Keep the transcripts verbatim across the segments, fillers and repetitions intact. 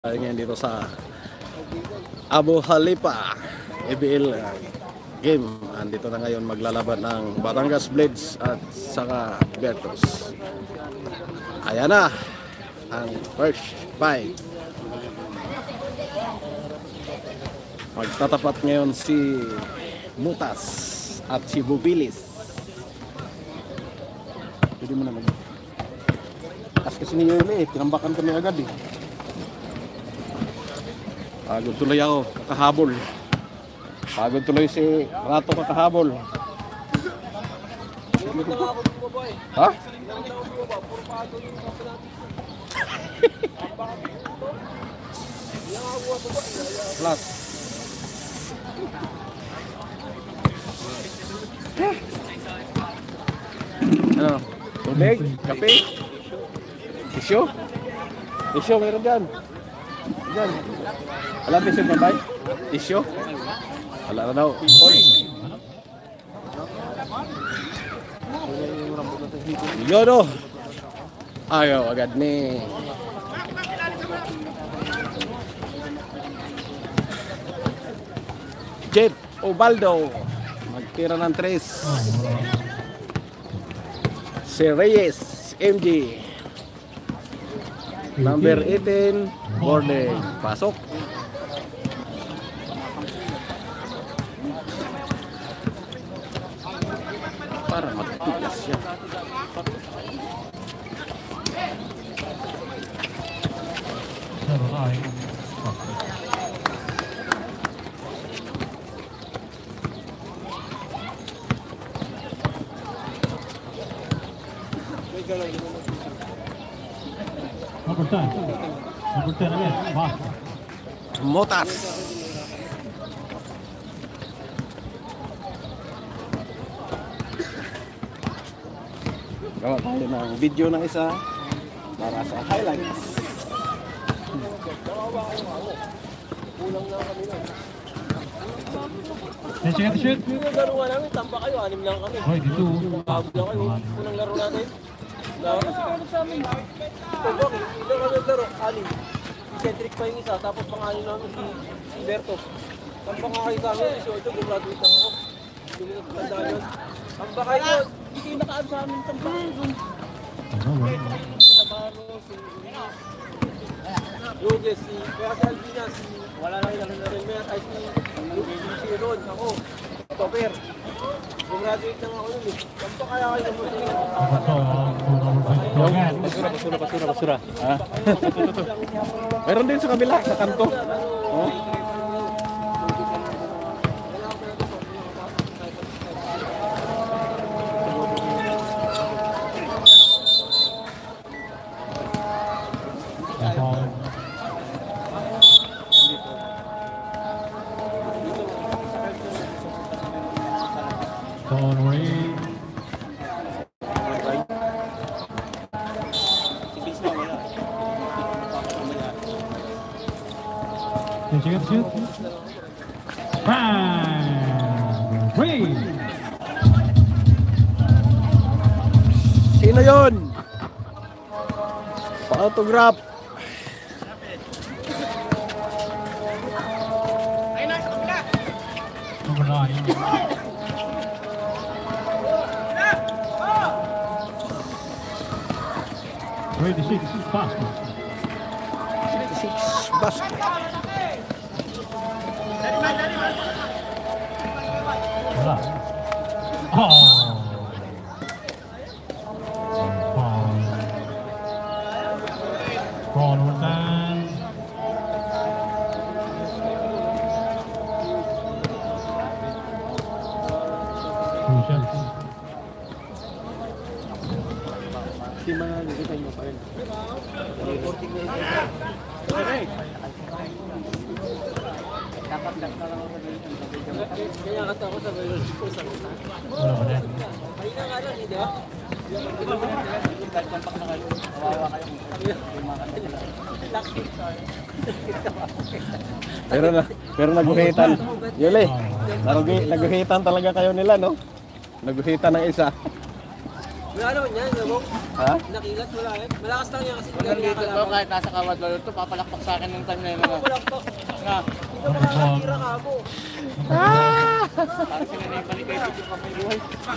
Ngayon dito sa Abu Khalifa A B L game. Andito na ngayon maglalaban ng Batangas Blades at saka Bertos. Ayan na ang first fight. Magtatapat ngayon si Mutas at si Bubilis. Pwede mo na mag as kasi ni Yuli, tinambakan kami agad eh. Pagod tuloy ako, kakahabol. Pagod tuloy si Rato kakahabol. Ha? Plus. Ano? Tubig? Kape? Tisyo? Tisyo meron dyan. Dyan. Alam tisyo ba ba? Tisyo? Wala na daw. Yun o. Ayaw agad ni. Jeff Obaldo. Magtira ng tres. Si Reyes M G. Number eighteen, boarding. Pasok. Para matigas siya. Motas. Gawa tayo ng video ng isa para sa highlights. Kulang na kami na. Let's check the shoot. Yung laro nga namin, tamba kayo, anim lang kami. Hoy, dito. Pagod lang kayo, unang laro natin. Laro kasi kami sa amin. Ito ba, ilang kami laro, anim. Si Cedric pa yung isa, tapos pang-anim namin si Berto. Tamba nga kayo sa amin, so ito, gumraduate lang ako. Hindi mo natandaan yun. Tamba kayo, hindi kayo nakaan sa amin, tamba kayo. Sinabahan mo, si Luges, si kaya si Albina, si wala lang yung laro rin meron, ay si si Ron, ako, Topper. Gumraduate lang ako yun eh. Tamba kaya kayo naman sa inyo. Basura, basura, basura, basura. Ha? Meron din sa kabila, sa kanto. Oh. Let's check the shoot. Five, three. Sino yun? Pa-autograph. Number nine. twenty-six, basket. Six basket. Wala. Oh. Foul. Foul number ten. Two shots. Si mga nakita nyo pa rin. Kaya kata ako sa bayo ko sa kita. Wala ba yan? Ayun na nga lang, hindi ba? Pero na, pero naguhitan. Yuli, naguhi, naguhitan talaga kayo nila, no? Naguhitan ng isa. Wala naman yan, Gabong. Ha? Nakilat, wala yan. Malakas lang yan kasi hindi Hanggang dito to, nakakalaban. kahit nasa kawad lalo to, papalakpak sa akin ng time na yun. Ano? Wala to. Nga, Hindi ka makakatira ka mo. parang sila na yung balik kayo dito pa may buhay.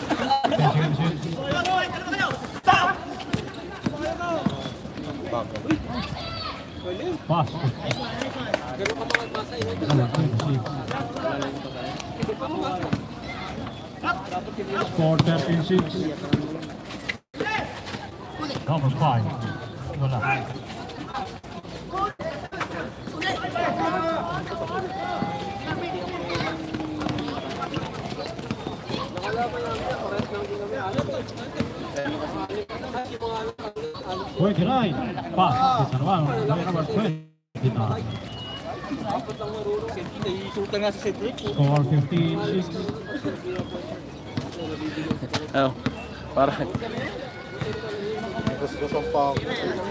Pass. Ganun ka magmasa yun. Number twenty-six. Hindi pa kumasa. Score thirteen six. Number five. Wala. Nakalaban lang yan. Pares lang din kami. Alam ko. twenty-nine. Pass. Isa naman. Number twenty-nine. Dapat lang marunong. Naisutan nga si Cedric. Score fifteen six. Oh, parang Gusto-gustong pa ako.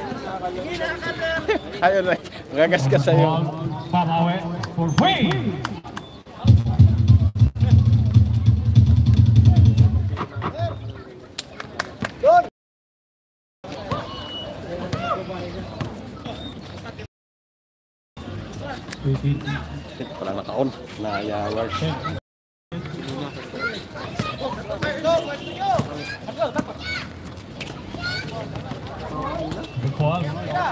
ayun na, magagas ka sa'yo. Ball. Pamawe for free. Eighteen. Wala nakaon, nayaward. Good ball.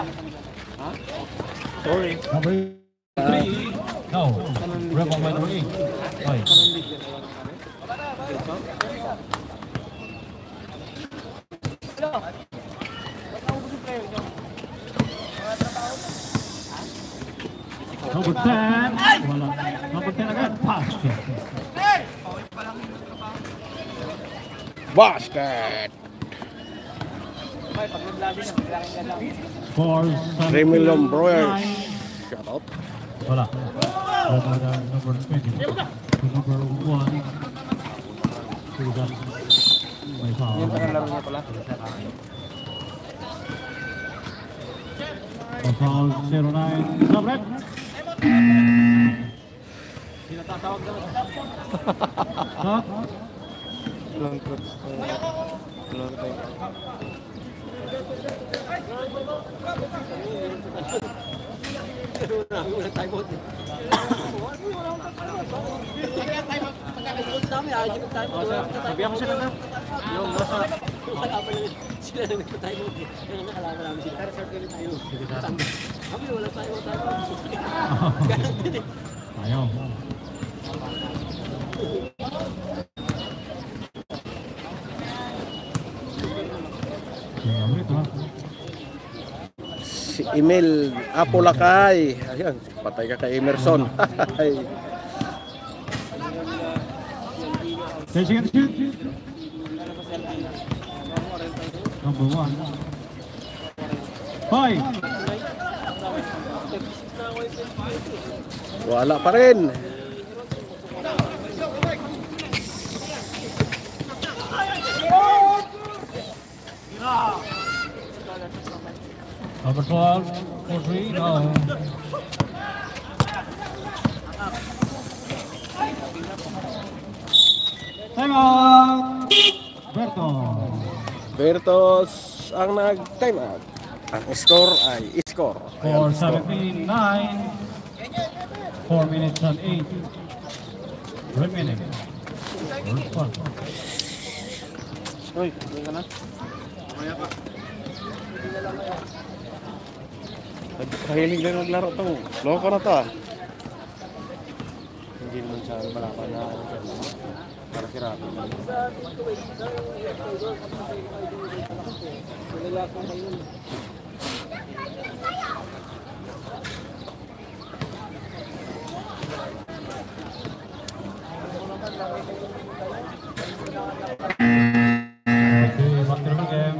Sorry. Number three. No. Rebel number eight. Five. Number ten. Wala. Number ten again. Pass. Basket! Four. three million Brewers. Shout out. Wala. Rebel again. Number twenty. To number one. Sugan. May foul. Yung laro niya pala. May foul. zero nine. Sabrek. Shot. Long coach. Long time. Sabi ako sila na. Yung nasa... Kalaban lang sila na nagtatay mo. Yung nakalaban namin sila. Kami wala tayo tayo. Ganun din eh. Ayaw. Tingnan ito ha. Si Emil Apolacay. Ayun, patay ka kay Emerson. ten seconds shoot. Number one. Five. Wala pa rin. Number twelve. For three. No. Time out. Berto. Bertos ang nag-time out. Ang score ay score. For Ayan, score. seventeen nine. Four minutes and eight. Remaining. First one. Uy, hindi ka na. Kahilig lang naglaro to. Loko na to ah. Hindi naman siya malakad na. Para si Rafi. Okay, back to the game.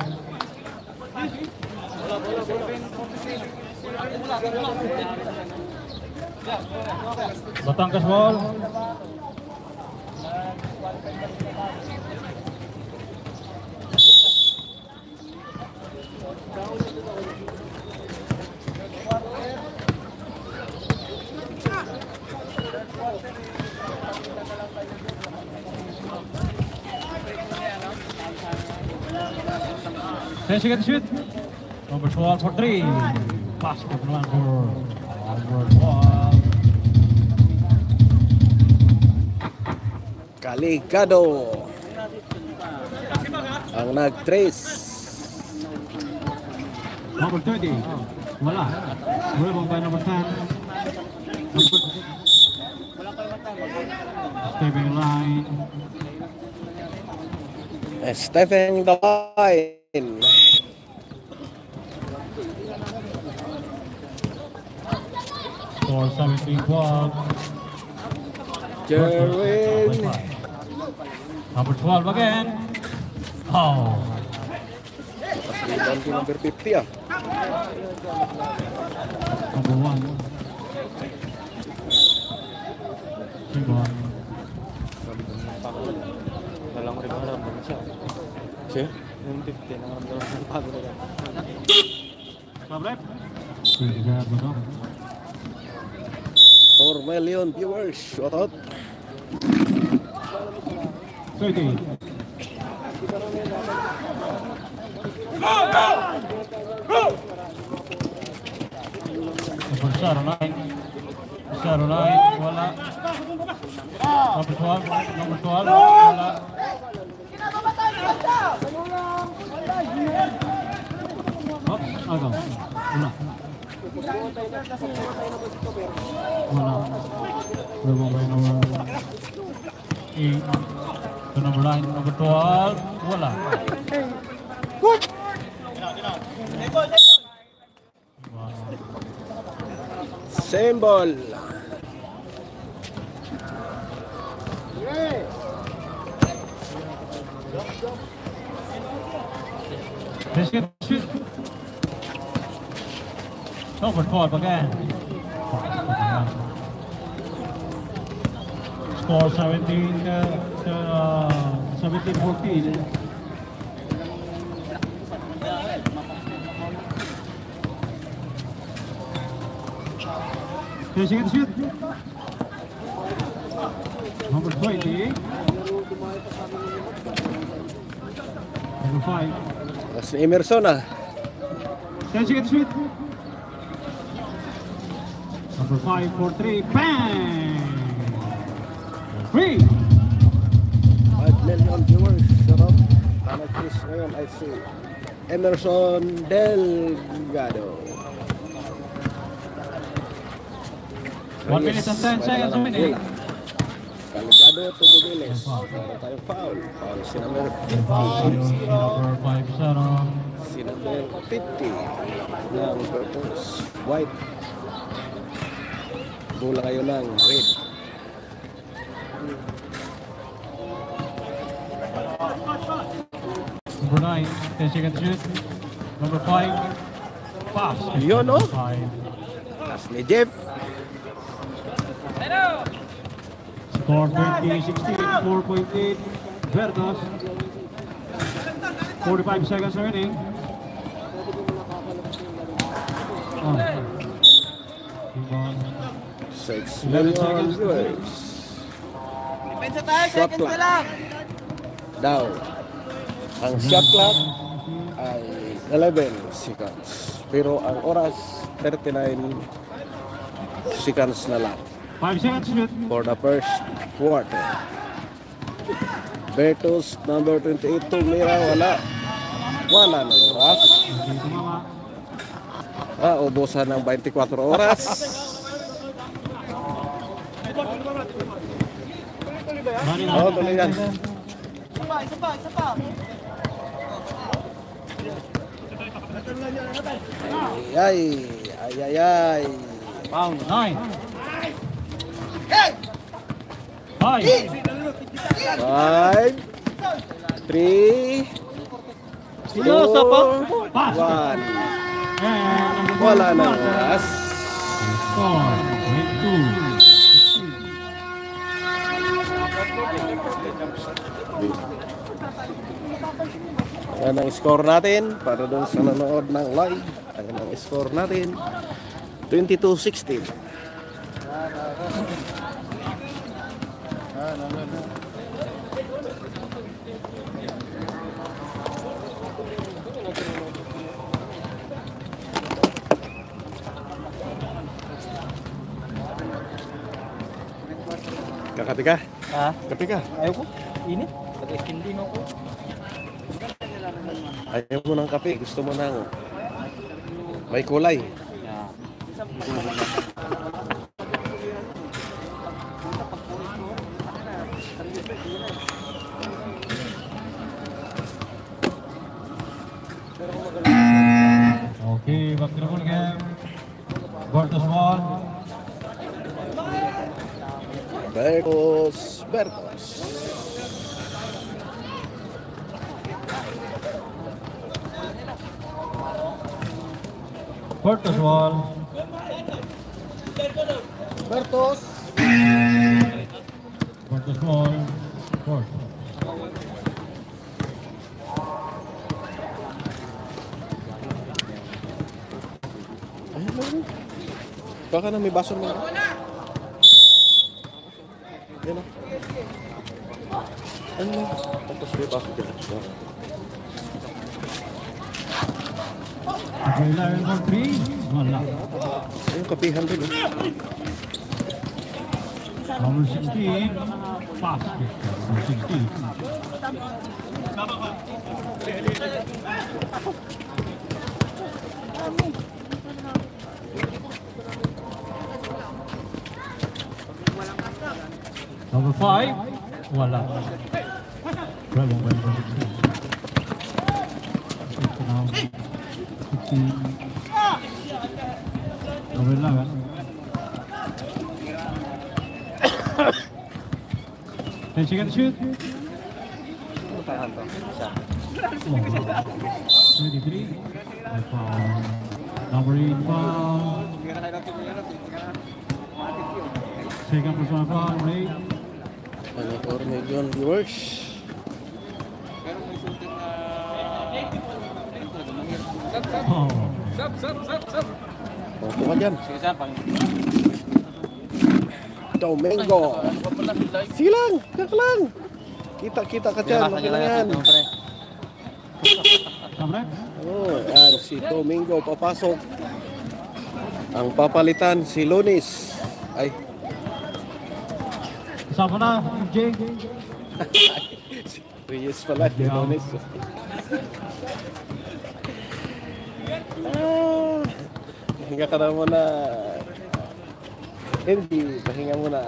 Batangas ball. ten seconds shoot. Number twelve for three. Basket naman for number twelve. Kaligado ang nag-trace. Number thirty. Wala. Rebound by number ten. Number Stepping line. Stepping the line. Score seventeen twelve. Jerwin. Number twelve again. Oh. Rebound number fifty ah. Number one. Rebound. Dalang rebound siya. Siya? Yung fifty, nakaramdaman ng pagod na. Top left. Sige, kaya ito no? four million viewers. Shout out. thirty. Number zero nine. zero nine. Wala. Number twelve. Number twelve. Wala. Oops. Agaw. Wala. Wala. Rebound by number eight. To number nine. Number twelve. Wala. Same ball. Biscuit shoot. Number twelve again. Score seventeen, uh, uh, seventeen fourteen. ten seconds shoot. Number twenty. Number five. Mas Emerson ah. ten seconds shoot. Number five for three. Bang! Three. five million viewers. Shout out. Tama Chris ngayon I see Emerson Delgado. One minute and ten seconds remaining. Kaligado Tubugiles. Meron tayong foul. Foul si number fifty. Number five zero. Si number fifty ng Purples. White. Bola kayo ng red. Number nine. ten seconds shoot. Number five. Pass. Yun, oh. Five. Pass ni Jeff. Score twenty sixteen. four point eight. Verdos. forty-five seconds remaining. Oh. six million viewers. Shot clock. Down. Ang shot clock ay eleven seconds. Pero ang oras thirty-nine seconds na lang five seconds shoot. for the first quarter. Bertus number twenty-eight tumira wala. Wala na oras. Dito mga Ah, ubusan ng twenty-four oras. Oo, tuloy yan. Ay, ay, ay, ay. pound nine. Five. Five, three, two, one. And Wala na oras. Score twenty-two. Yan ang score natin para doon sa nanonood ng live. Ayan ang score natin. twenty-two sixteen. Kakape ka? Ha? Kape ka? Ayaw ko. Init. Nag-skin din ako. Ayaw mo ng kape, gusto mo ng may kulay. Okay, back to the full game. Bertos one. Bertos, Bertos. Bertos one. Bertos. Bertos one. Four. Ayun lang. Baka na may baso mo. Yan o. Ano lang. Tapos may baso dyan. Okay, line for three. Wala. Ayun, kapihan din. Eh. Number sixteen. Pass. Number sixteen. Number five. Wala. Bravo, bravo, sixteen. sixteen. Number eleven. Ten seconds shoot. twenty-three. Foul. Number eight foul. Second personal foul. Number eight. Ano po, million viewers. Oh. Opo ka dyan. Domingo. Sige lang, kaka lang. Kita-kita ka dyan. Okay lang yan. Samre? Oh, yan, si Domingo papasok. Ang papalitan si Lunis. Ay, Kasama na, Jay. si Reyes pala, si Lunis. Ah, pahinga ka na muna. Hindi, pahinga muna.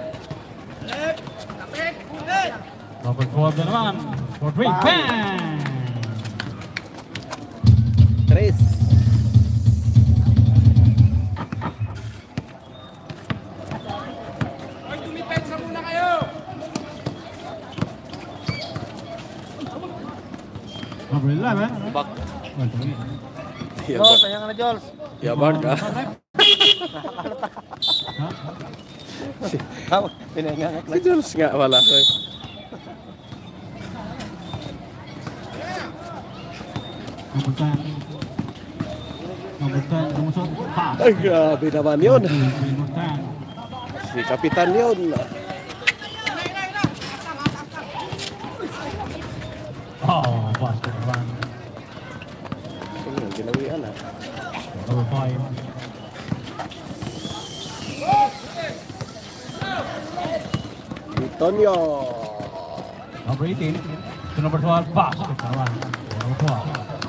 Robert Ford na naman. For three. Bang! Tres. Number eleven. Back. Well, three. Jols, ayan ka na, Jols. Yabard ka. Ha? Pinangangat Si Jules nga wala. Number ten. Number ten. Lumusot. Pass. Ay, grabe naman yun. Number ten. Si Kapitan yun. Oh, basket run. Ano yung ginawian ha? Number five. Antonio. Number eighteen. To number twelve. Basket run. Number twelve.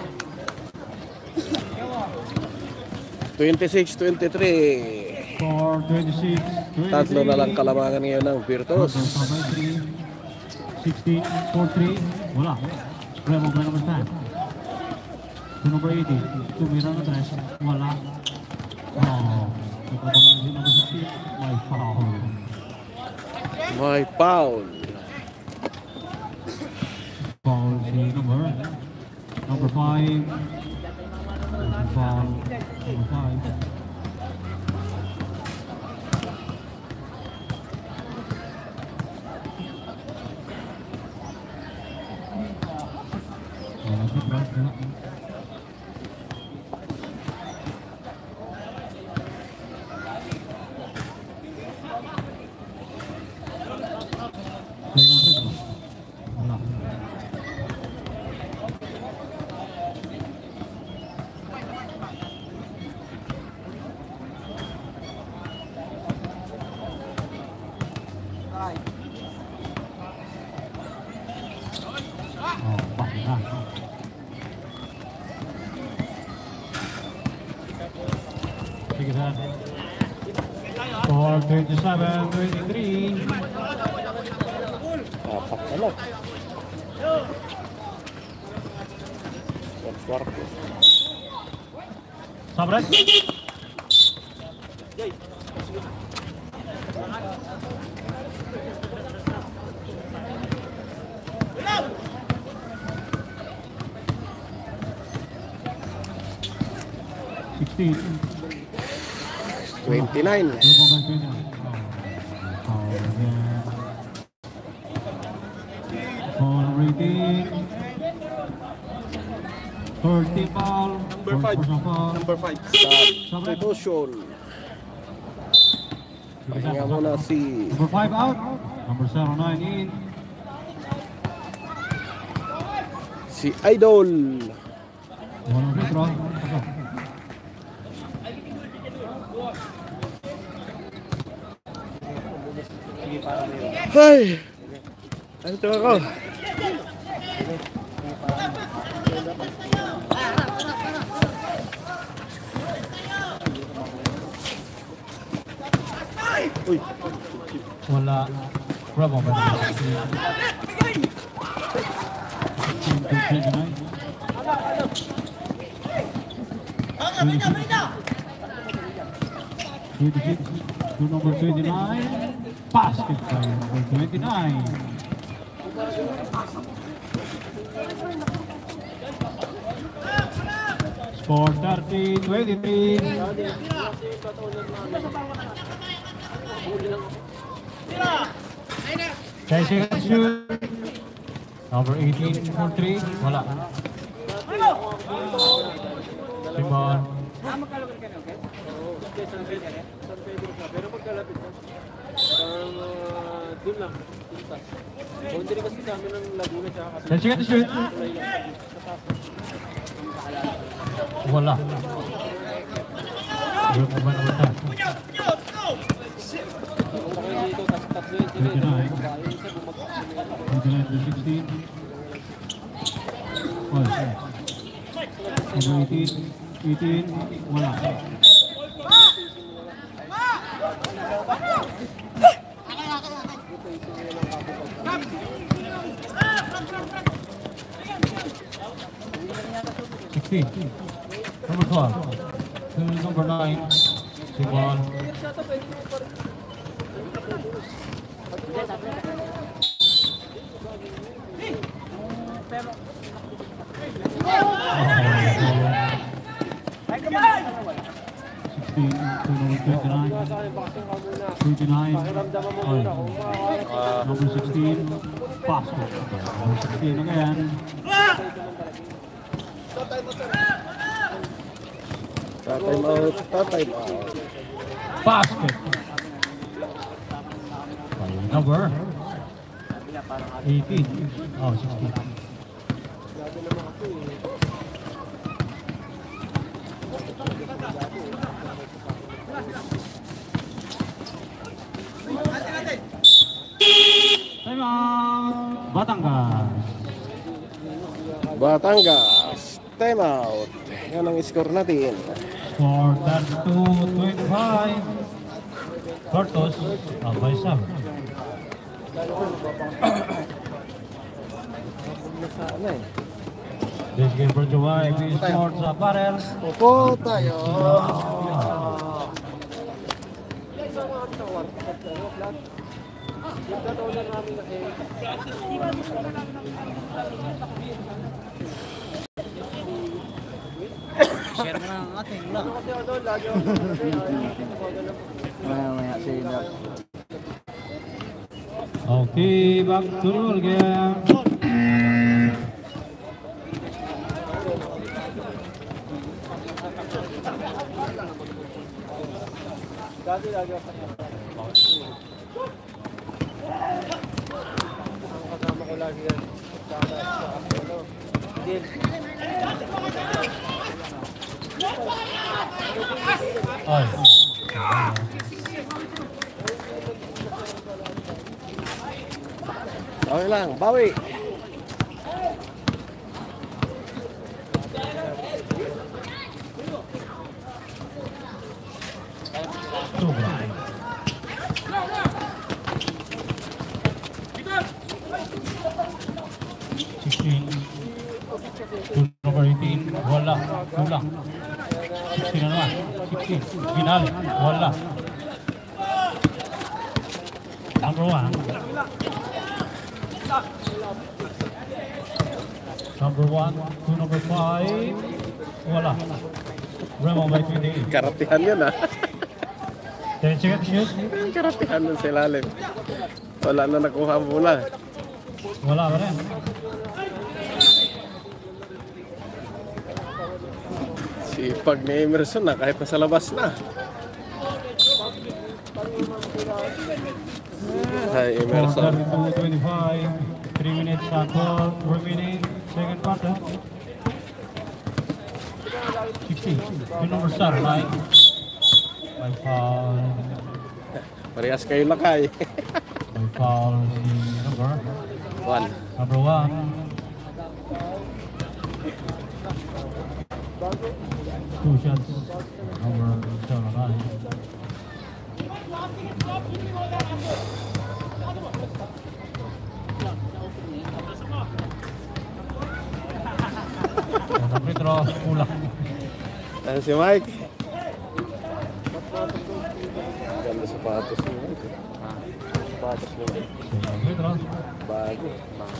twenty-six twenty-three. Score twenty-six. Tatlo na lang kalamangan ngayon ng Virtus. sixteen, four three, wala. Remo by number ten. To number eighty, tumira na tres, wala. Oh, ikabangan si number sixteen, may foul. May foul. Foul si number, number five. Foul, number five. na. Sige sir. Score twenty-seven twenty-three. Apak na lang. Kwarto. Sabret. sixteen. twenty-nine. Foul rating. thirty foul. Number five. Number five. Substitution. Pahinga muna si Number five out. Number zero nine in. si Idol. Walang free throw. Hay! Ano ito ako? Uy! Wala. Bravo ba? twenty-six to number twenty-nine. Basket by number twenty-nine. Score thirty twenty-three. ten seconds shoot. Number eighteen for three. Wala. Simon. Pero pagkalapit na, parang dun lang, pintas. Boundary kasi sa amin ng Laguna siya kasi ten seconds shoot. kulay lang. Wala. Yung naman wala. Kung kayo dito, tas tatlo yung sila. twenty-nine. Yung isa bumagsak. twenty-nine to sixteen. Oh, yeah. eighteen. eighteen. Wala. sixteen. Number twelve. To number nine. Simon. sixteen to number twenty-nine. twenty-nine. Oh, yeah. Number sixteen. Basket. Number sixteen na ngayon. Ta-time out, ta-time out. Basket. Number eighteen. Oh, sixteen. Time out. Batangas. Batangas, time out. Yan ang score natin. Score thirty-two twenty-five. Cortos, abay Sam. This game for July, B Sports Apparel. Opo tayo. Share mo na ang ating lang. Maya-maya sila. Okay, back to roll game. Dati lagi ako ang kasama ko lagi yan. Sa Apollo. Deal. Ay. Okay lang, bawi. Sobra. sixteen. To number eighteen. Wala. Kulang. sixteen na naman. sixteen. Ginali. Wala. Number one. Number one to number five. Wala. Remo by twenty-eight. Karatihan yun ah. ten seconds shoot. Karatihan nun sa ilalim. Wala na nakuha ang bola. Wala pa rin. Sipag ni Emerson na kahit nasa labas na. Hi Emerson. thirty-two twenty-five. three minutes and twelve remaining. Second quarter. sixteen. Yung number seven, right? May foul. Parehas kayo lakay. May foul si number. One. Number one. Two shots. Number seven, right? Ang free throw, kulang. Ayan si Mike. Ganda sapatos ni Mike. Sapatos ni Mike. Ang free throw. Bago.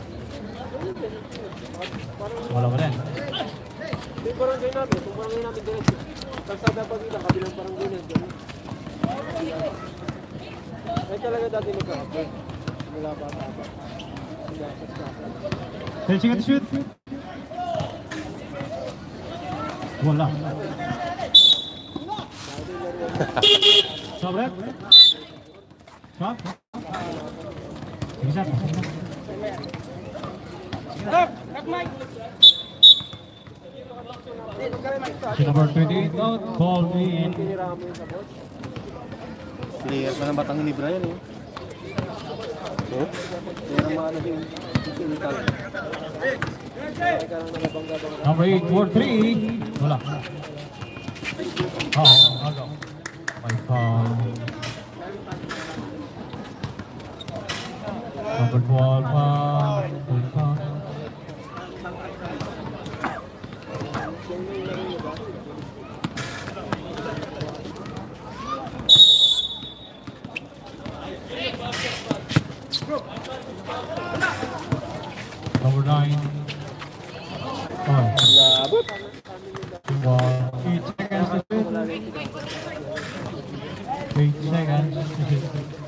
Wala pa rin. Yung barangay namin, yung barangay namin diretso. Kalsada pa kita, kabilang barangay na dyan. Ay talaga dati nagkakapag. Wala pa pa pa. ten seconds shoot. Wala. Sobret. Shot. Sige shot. Si number twenty-eight out. Ball in. Player pa ng Batang Libra yan eh. Oh? Player ang mga naging technical. Number eight, four three. Wala. Oh, agaw. May foul. Number twelve, foul. Full foul. Number nine. Oh. Labot. Wow. Eight seconds to shoot. Eight seconds to shoot.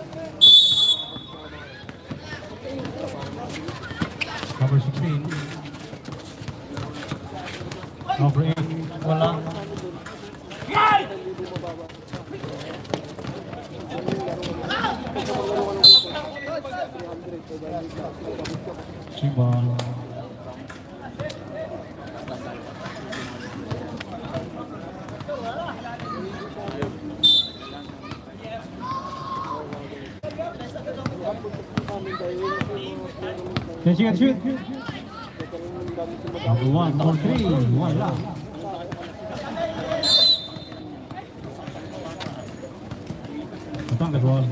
Number sixteen. Number eight. Wala. Sibal. Can she get shoot? Number one, number three, wala. Batang ball.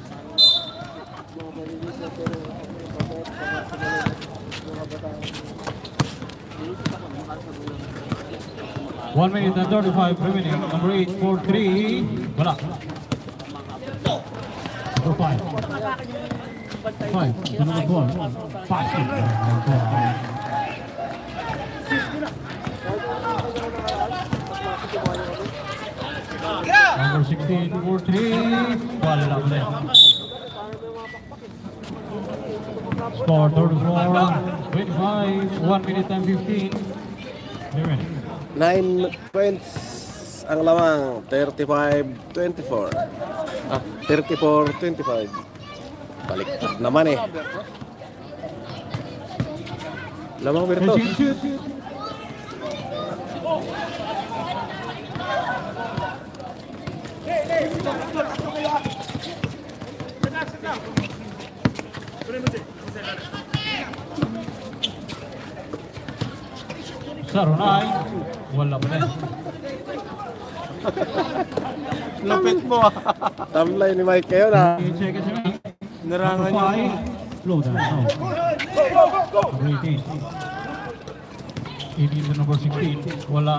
One minute and thirty-five remaining. Number eight, four, three. Wala. Number five. Five. The number four. Five. Number sixteen, four, three. Wala ulit. Score thirty-four, twenty-five, one minute and fifteen. Remaining. nine points ang lamang. thirty-five twenty-four. Ah, thirty-four twenty-five. Baliktad naman eh. Lamang Bertos. Can she shoot? Sarunay, wala pa rin. Lapit mo ah. Tamlay ni Mike kayo na. eight seconds remaining. Narangan Number niyo. five. Slow down. No. Number eighteen. eighteen to number sixteen. Wala.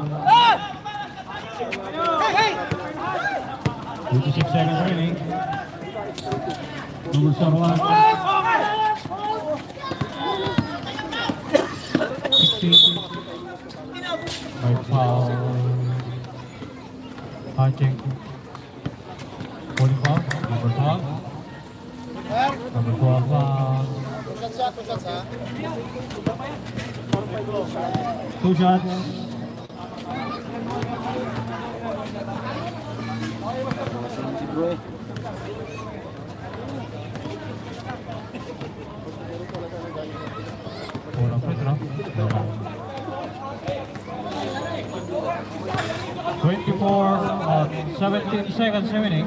twenty-six seconds remaining. Number seven. sixteen. By foul. Punching. Holding foul. Number twelve. Number twelve foul. Two shots. Bola free throw. twenty-four, uh, seventeen seconds remaining.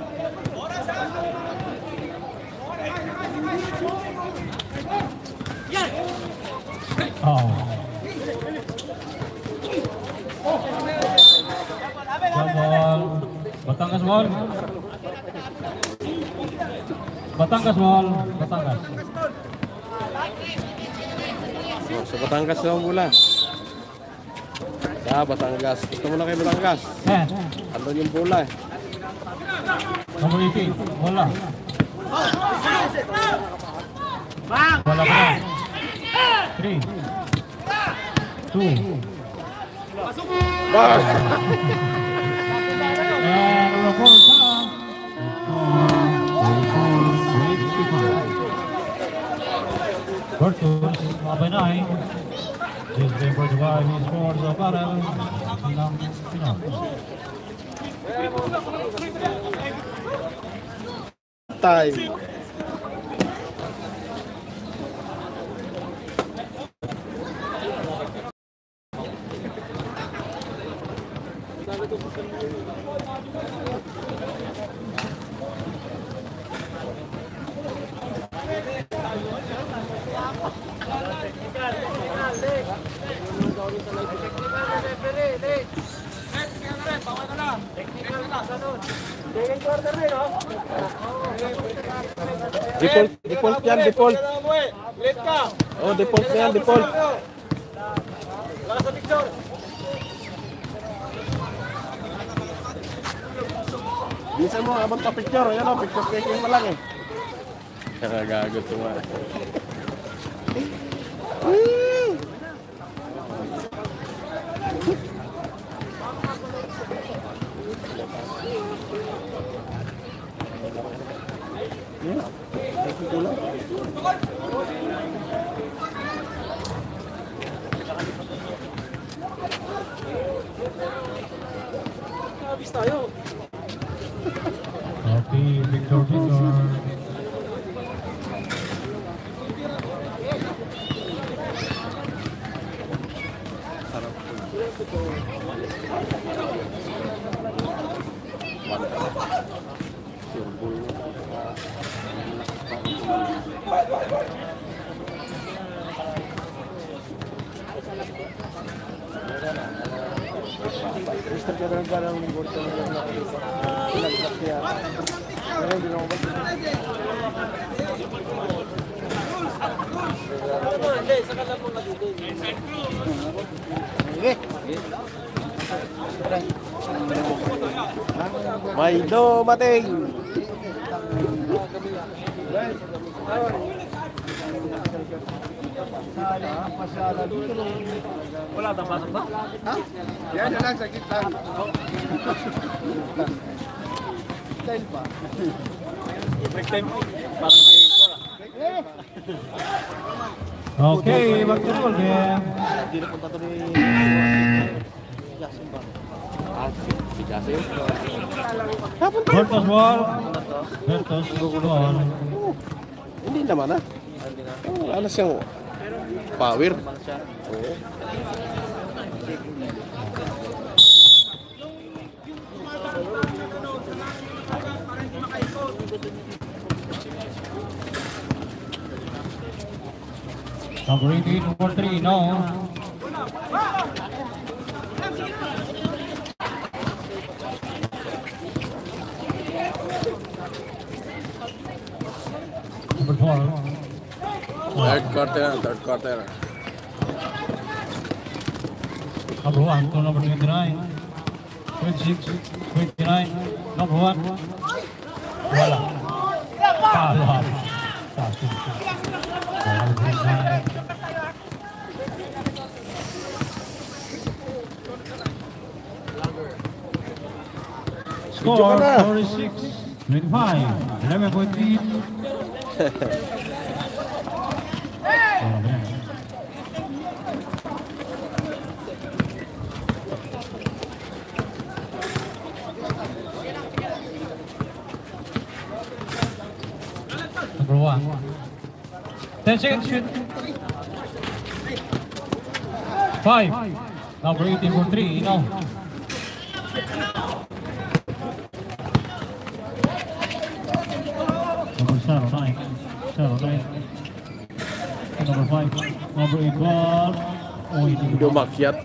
Oh. Jump ball. Batangas ball. Batangas ball. Batangas. Oh, sa Batangas na ang bola. Sa Batangas. Gusto mo na kayo Batangas. ten. Andun yung bola eh. Number eighteen. Wala. Wala pa na. three. two. Bah! And number four. Bertus, Mabenay. This game for the wild, he scores a barrel. Silang Pinang. Time. Default, default yan, default. Late ka. Oh, default yan, default. Wala sa picture. Bisa mo, abang pa picture. Yan o, picture taking mo lang eh. Nakagagot ko nga. Habis tayo. Okay, Victor, Victor. Mister Kadang parang borto na lang ako. Pinagsak kaya. Pero hindi na ako ba? Hindi, saka lang mo nagiging. May dumating! Wala tang pasok ba? Yan na lang, sakit lang. Style pa. Break time. Parang si Cora. Okay, mag-control game. Hindi na punta to ni Jason ba? Ah, si Jason? Bertus ball. Bertus ball. Hindi naman ah. Oh, ano siyang power? Oo. Number eighteen, number three, no. Number twelve. Third quarter, third quarter. Number one to number twenty-nine. twenty-six, twenty-nine. Number one. Wala. Follow up. Score forty-six twenty-five. eleven point three. Number one. ten seconds shoot. Five. Number eighteen for three. You know. Number seven, nine. Seven, nine. Number five. Number eight ball. Oh, eighteen. Hindi umakyat.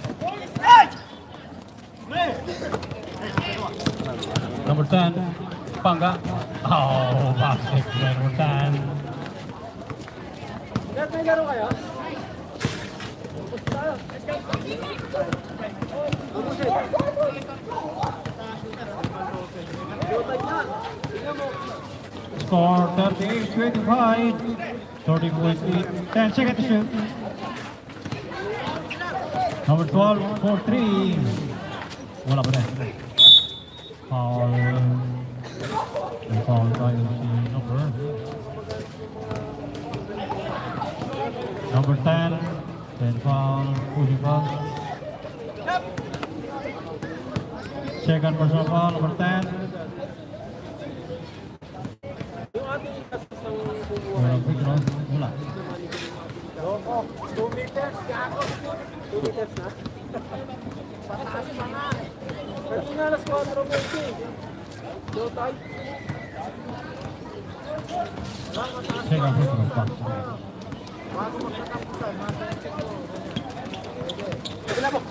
Number ten. Pangga. Oh, basket. Number ten. Dad, may laro kayo? Score thirty-eight twenty-five. thirty point eight. ten seconds to shoot. Number twelve for three. Wala pa rin. Foul. May foul tayo si number. Number ten. ten foul. Pushing foul. Second personal foul. Number ten. Wala free throw. Wala. two meters, gago. two meters na. Pataas pa nga. Pwede nga alas four twenty. So tight. Second free throw pa. Bago magkatapusan, check mo. Sige na po.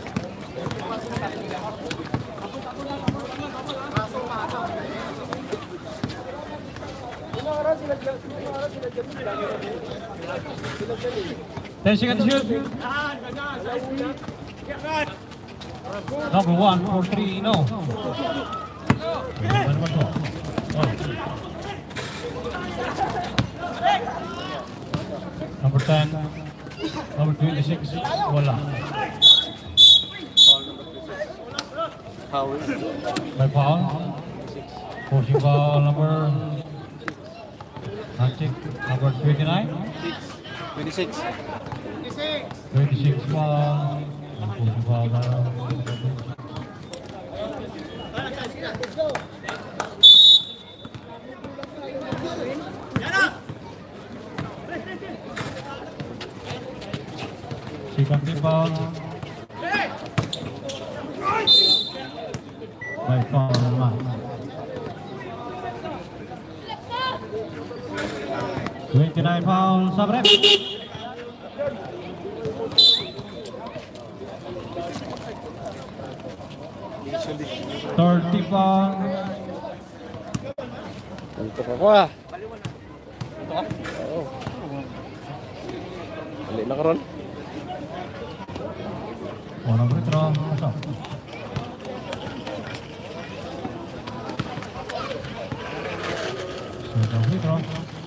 ten seconds to shoot. Number one for three. No. Number two. Oh. Number ten. Number twenty-six. Wala. Foul. By foul. Pushing foul number. Hantik. Number twenty-nine. twenty-six. twenty-six foul. Pushing foul number. Second team foul. By foul naman. twenty-nine foul sa ref. thirty foul. Ito pa ko ah. Oo. Dali na karon. Walang free throw. Pasok. Second free throw.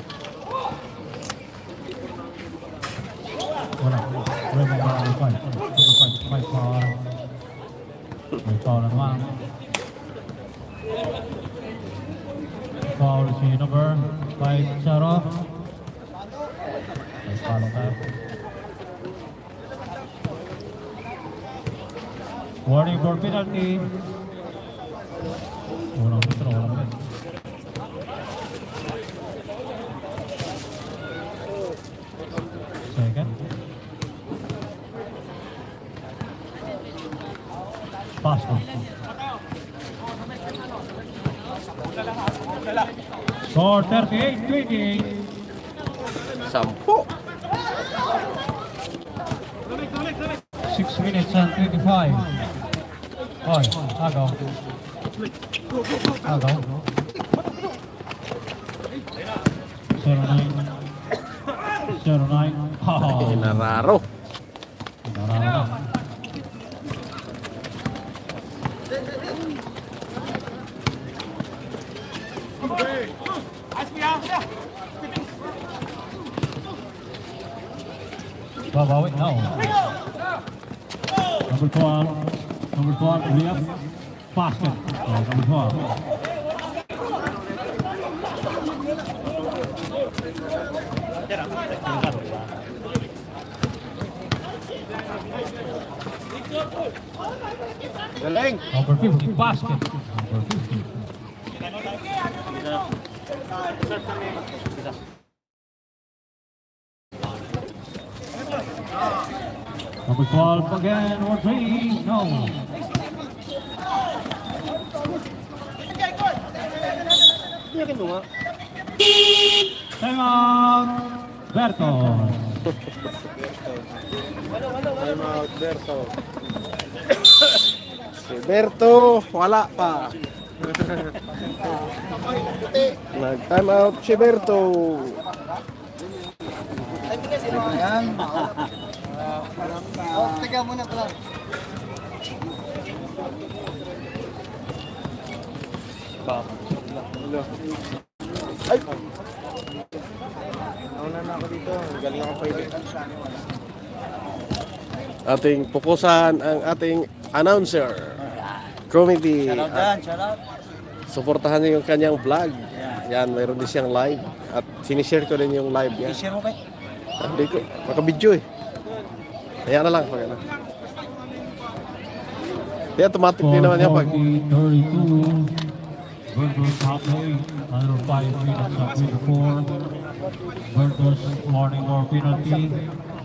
Wala. Wala bang para may five. Number five. Five foul. May foul naman. Foul si number five. Charo. May foul tayo. Warning for penalty. Walang free throw. Walang free. Second. Pass. Score thirty-eight twenty-eight. Sampo. six minutes and twenty-five. Oy, agaw. Agaw. zero nine. zero nine. Oh, Inararo. Inararo. Babawi now. Number twelve. Number twelve, Liam. Basket. Oh, number twelve. Galing! Number fifty, basket. Number fifty. Number twelve again, or three, no. Time out, Berton. Time out, Berto. Si Berto, wala pa. Nag-time out si Berto. Ayan. Oh, teka muna pala. Ay! Nauna na ako dito. Galing ako pwede. Ating pukusan ang ating announcer committee. Shout out dyan, shout out. Suportahan niyo yung kanyang vlog. Yan, mayroon din siyang live. At sinishare ko din yung live niya. I-share mo kay? Hindi ko, maka-video eh. Ayan na lang. Pag ano. Di automatic din naman yan pag... thirty-two. Virtus top eight. Under five minutes of twenty-four. Virtus warning or penalty.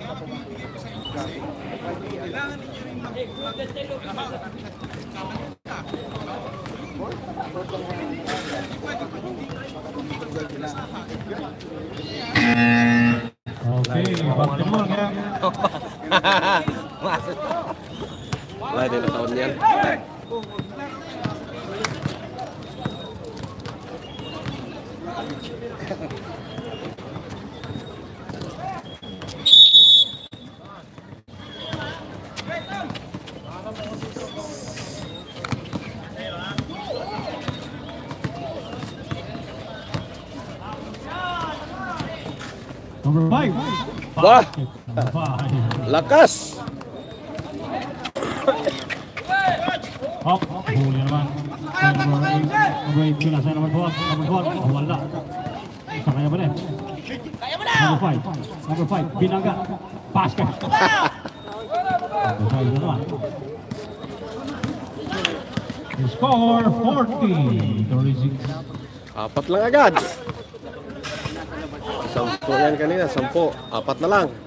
Okay, basketball game. Wala din na taon yan. Number five. Wah! Number five. Lakas! Up, huli naman. Number eight, number eight, pinasa number twelve, number twelve, oh, wala. Isa kaya ba rin? Number five, number five, binangga, basket. Number five na naman. The score, forty, thirty-six. Apat lang agad. Sampo yan kanina, sampo. Apat na lang.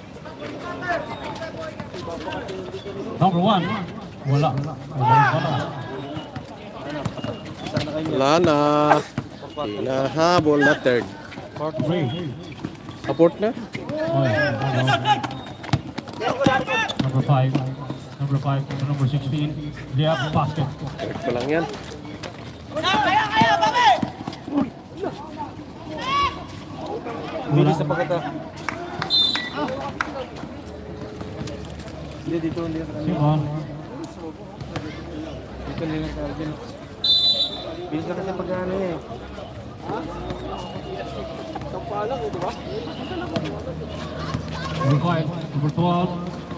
Number one, wala. Wala. Wala na. Hinahabol na third. Three. Apport na? Okay, number five, number five, number sixteen, Liam, basket. Third pa lang yan. Bilis na pagkata. Hindi, dito, hindi. Simon. Dito, hindi na tayo dyan. Bilis na kasi pagkano eh. Kampalang, di ba? Number five, number twelve.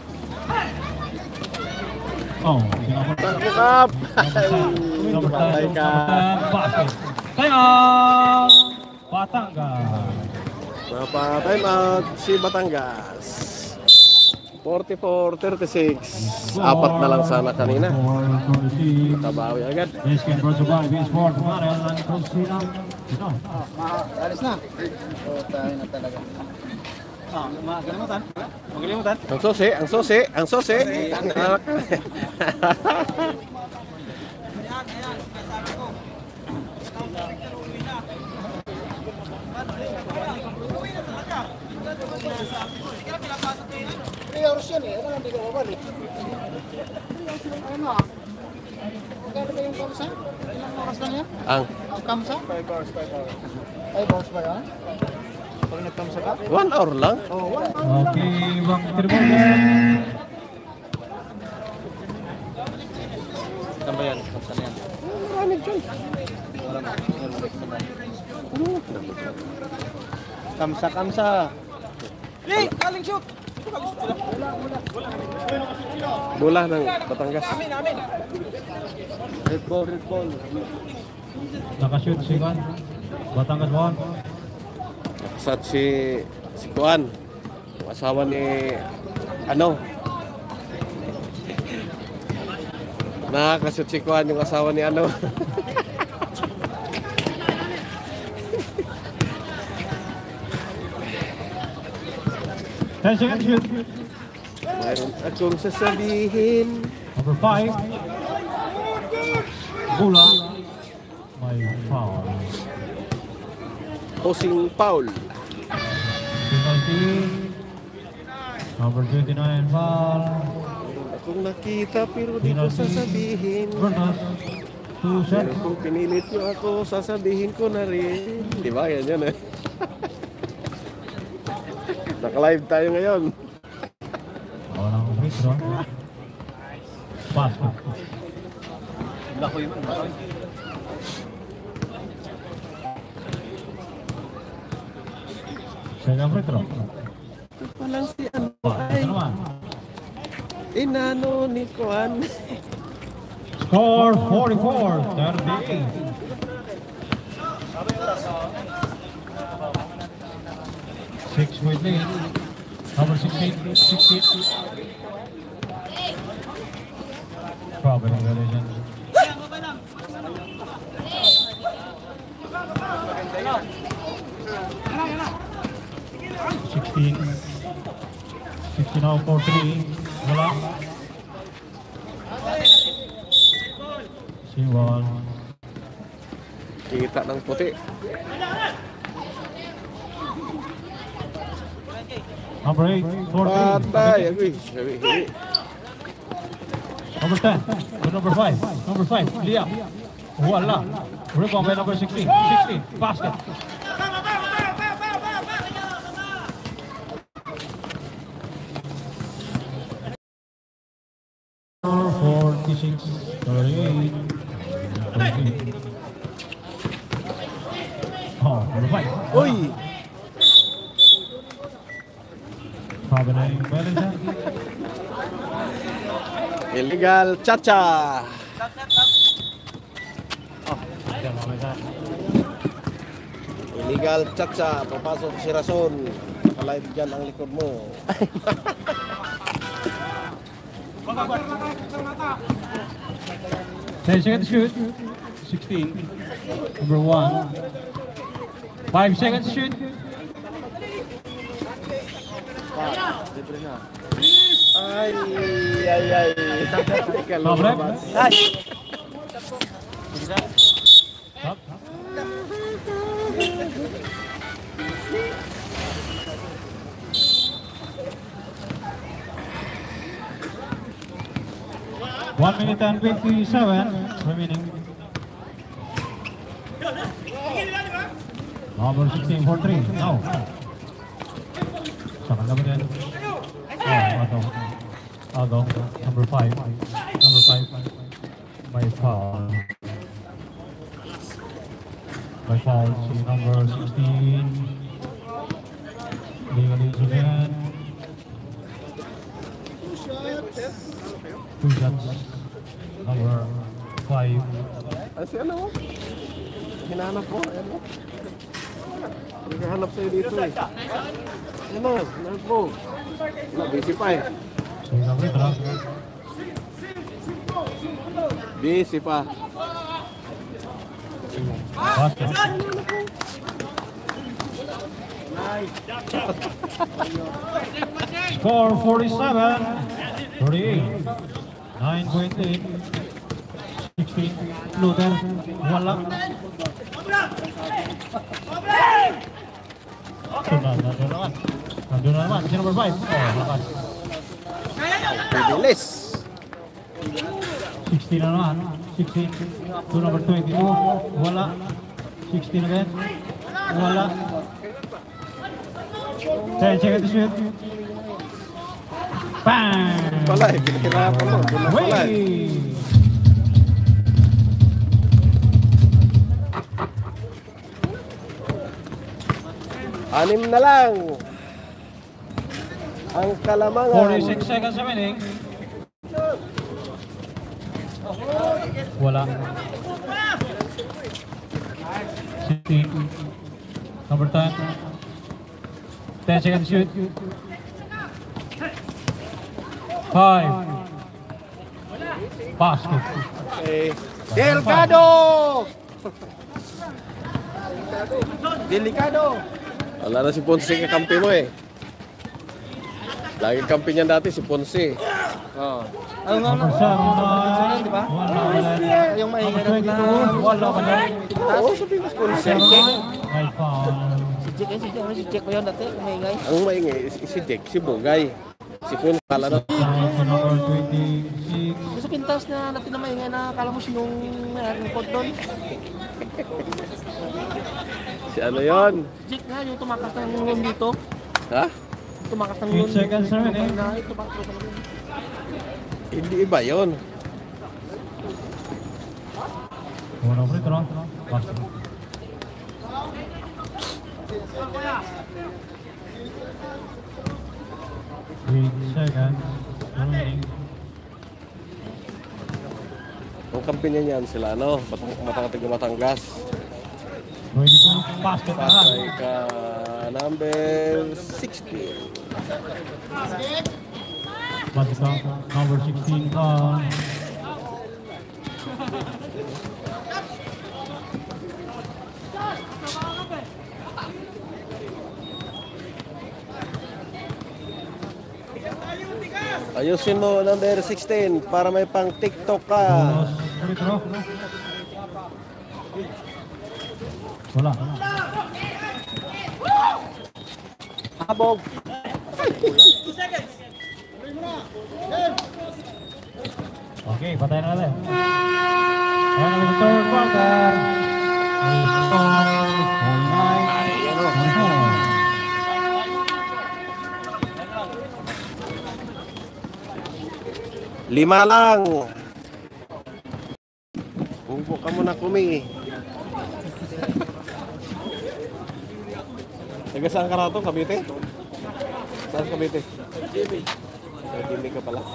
Oh, number Takbukap! number Patay ten, ka. number ten, basket. Kaya, Batangas. Mapa-time out si Batangas. forty-four thirty-six. Apat na lang sana kanina. Tabawi agad. This game brought to you by B Sport. Marel and Cristina. Ito. Alis na. Oo, tayo na talaga. Ah, magalimutan. Magalimutan. Ang susi, ang susi, ang susi. three hours yan eh. Ano lang hindi ka mabalik? Ano ah? Magkano ba yung kamsa? Ilang oras lang yan? Ang Ang kamsa? five hours, five hours. five hours ba yan? Pag nagtamsa ka? One hour lang. Oh, one. Okay, back to the ball. Saan ba yan? Saan yan? Marami dyan. Kamsa, kamsa. Hey! Galing shoot! Bola ng Batangas. Red ball, red ball. Nakashoot si Juan. Batangas Juan. Nakasat si si Kuan. Yung asawa ni ano? Nakakashoot si Kuan yung asawa ni ano? ten seconds shoot. Mayroon akong sasabihin. Number five. Bola. May foul. Posing Paul. Penalty. Number twenty-nine foul. Mayroon akong nakita pero di ko Penalty. sasabihin. Bernard. Two shots. Pero kung pinilit nyo ako, sasabihin ko na rin. Di ba? Yan yan eh. Naka-live tayo ngayon. Walang free throw. Pass. Lako yun. Second free throw. Walang si ano Ito ay naman. inano ni Kuan. Score forty-four thirty-eight. Six point eight. Number sixteen. sixteen. Probably violation. Sixteen. Sixteen out for three. Wala. Simbol. Kita ng puti. Number eight, four Patay. three. Agoy. Sabi, hili. Number ten, with number five. Number five, Liam. Wala. Rebound by number sixteen. sixteen, basket. forty-six, thirty-eight. Oh, number five. Uy! Sabi na yung manager. Illegal Chacha. Diyan, manager. Illegal Chacha. Papasok si Rason. Nakalive dyan ang likod mo. ten seconds shoot. sixteen. Number one. five seconds shoot. Ay, ay, ay. Ikaw Sobre. lumabas. Stop. One minute and fifty-seven remaining. Number sixteen for three. No. Saka naman yan. Oh, Ado. Ado. Number five. Number five. May foul. May foul si number sixteen. Legal age again. Two shots. Number five. Ah, si ano? Hinahanap ko. Ano? Naghahanap sa'yo dito eh. Ano? Hinahanap mo. Wala, busy pa eh. Legal free throw. Busy pa. Basket. Score forty-seven. thirty-eight. nine point eight. sixteen. Luther. Wala. Sunod. Nandun naman. Nandun na naman. Si number five. Oh, lakas. Pibilis. sixteen na naman. sixteen. To number twenty-two. Wala. sixteen again. Wala. ten seconds to shoot. Bang! Pala eh, pinahirapan mo. Bulang pala eh. Way! Anim na lang. Ang Kalamangan. forty-six seconds remaining. Wala. sixteen. Number ten. ten seconds shoot. five. Basket. Eh, Delgado! Delikado! wala na si Ponce kakampi mo eh. Lagi kampi niyan dati si Ponce. Oh. Ano nga Number seven. di ba? Wala wala. Yung may Number twenty-two. Wala wala. Oo, sabihin mo si Ponce. May foul. Si Jack, eh, si Jack, si Jack ko yun dati, umingay. Ang maingay, si si Jack, si Bugay. Si Ponce, wala na. Down to number twenty-six. Yung sa pintas na natin na maingay na kala mo sinong may pod doon. Si ano yon? Jack nga, yung tumakas ng room dito. Ha? Tumakas ng eight room. seconds remaining. Na, ito tumakas ng room. Hindi iba yon. One over throw. Basket. Eight seconds remaining. Ang kampi niya niyan sila, ano? Batang, matang Matanggas. twenty-two. Basket na lang. Patay ka number sixteen. Basket na. Number sixteen. Uh, Ayusin mo number sixteen para may pang TikTok ka. bonus free throw. Wala. Habog. Okay, patayin na natin. And in the third quarter, we score forty-nine twenty-four. Lima lang. Upo ka muna, Kumi. Taga saan ka rato? Cavite? Saan Cavite? Sa Jimmy ka pala.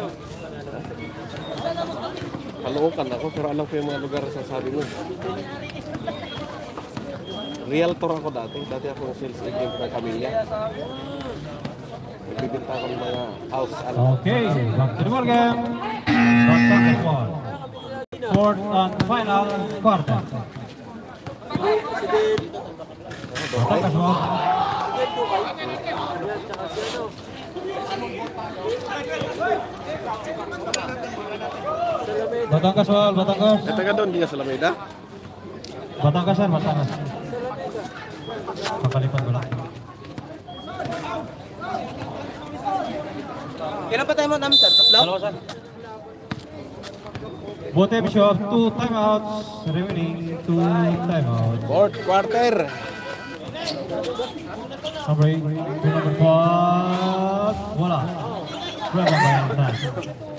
Kalookan ako pero alam ko yung mga lugar sa sabi mo. Realtor ako dati. Dati ako ng sales agent ng Camilla. Nagbibinta ako ng mga house. Ano. Okay, back to the ball game. Back one. Fourth and final quarter. Batak semua. Batangas wal, Batangas. Eh, taga doon din sa Alameda? Batangas yan, Batangas. Papalipan ko lang. Kailan pa tayo mo namin, sir? Tatlo? Dalawa, sir. Both teams show have two timeouts remaining. Two timeouts. Fourth quarter. Number eight, number five. Wala. Grab on by number nine.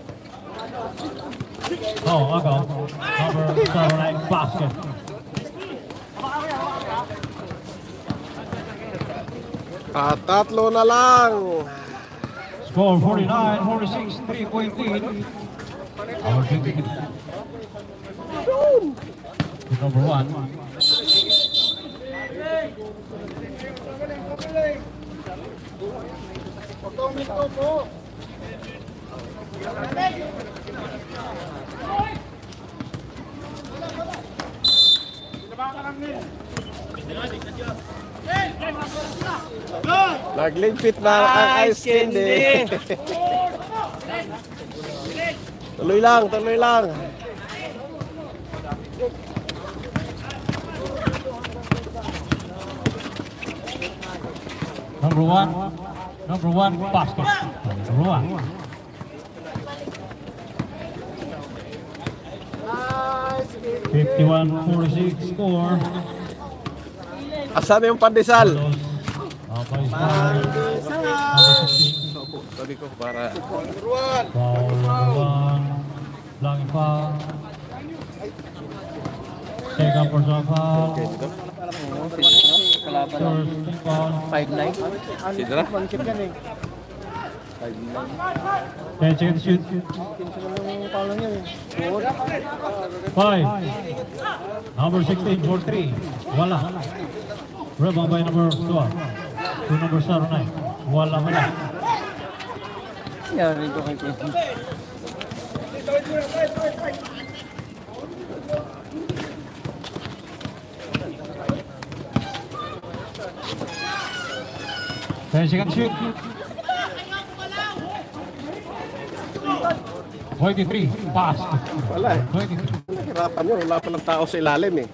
Oh, ako. Number seven, basket. At tatlo na lang. Score forty-nine forty-six, three-point lead. Our big lead. Number one. Nagligpit na ang ice candy. Tuloy lang, tuloy lang. Number one. Number one, basket. Number one. fifty-one forty-six score. Asan yung pandesal? Number five. Number sixteen. Opo, sabi ko para Foul number one. Long foul. Second personal foul. okay dito. Kalaban ng First team foul. five nine. Sidra? Mankip yan eh. ten seconds shoot. Pinsa naman yung palo niya eh. Good. Five. Number sixteen for three. Wala. Rebound by number twelve. To number zero nine. Wala wala. Yan, rin ko kay Kevin. ten seconds shoot. twenty-three. Pass. Wala eh. twenty-three. Nahirapan yun, wala pa ng tao sa ilalim eh.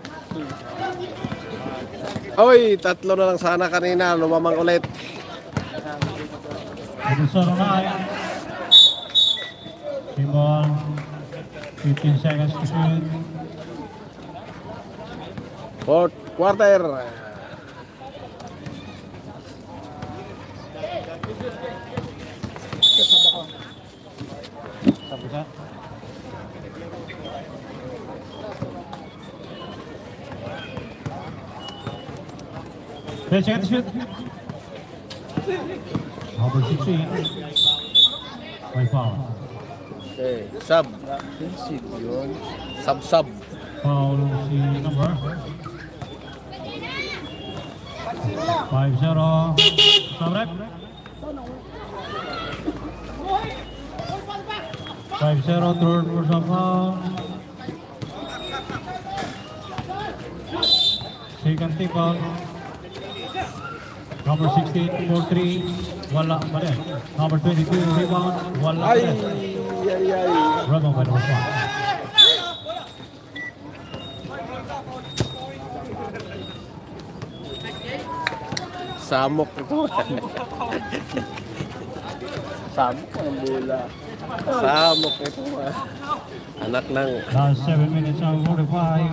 Oy, tatlo na lang sana kanina, lumamang ulit. Number zero nine. Team ball. fifteen seconds to shoot. Fourth quarter. Sabi ka? ten seconds to shoot. Number sixteen. By foul. Okay, sub. Yun. Sub sub. Foul si number. five zero. Sabrek. five zero, third personal foul. Second team foul. Number sixteen, four three. Wala pa rin. Number twenty-two, rebound. Wala pa Ay, rin. ay, ay. Rebound by number one. Samok ito. Samok ang bola. Samok ito. ah. Anak ng... Last seven minutes and forty-five.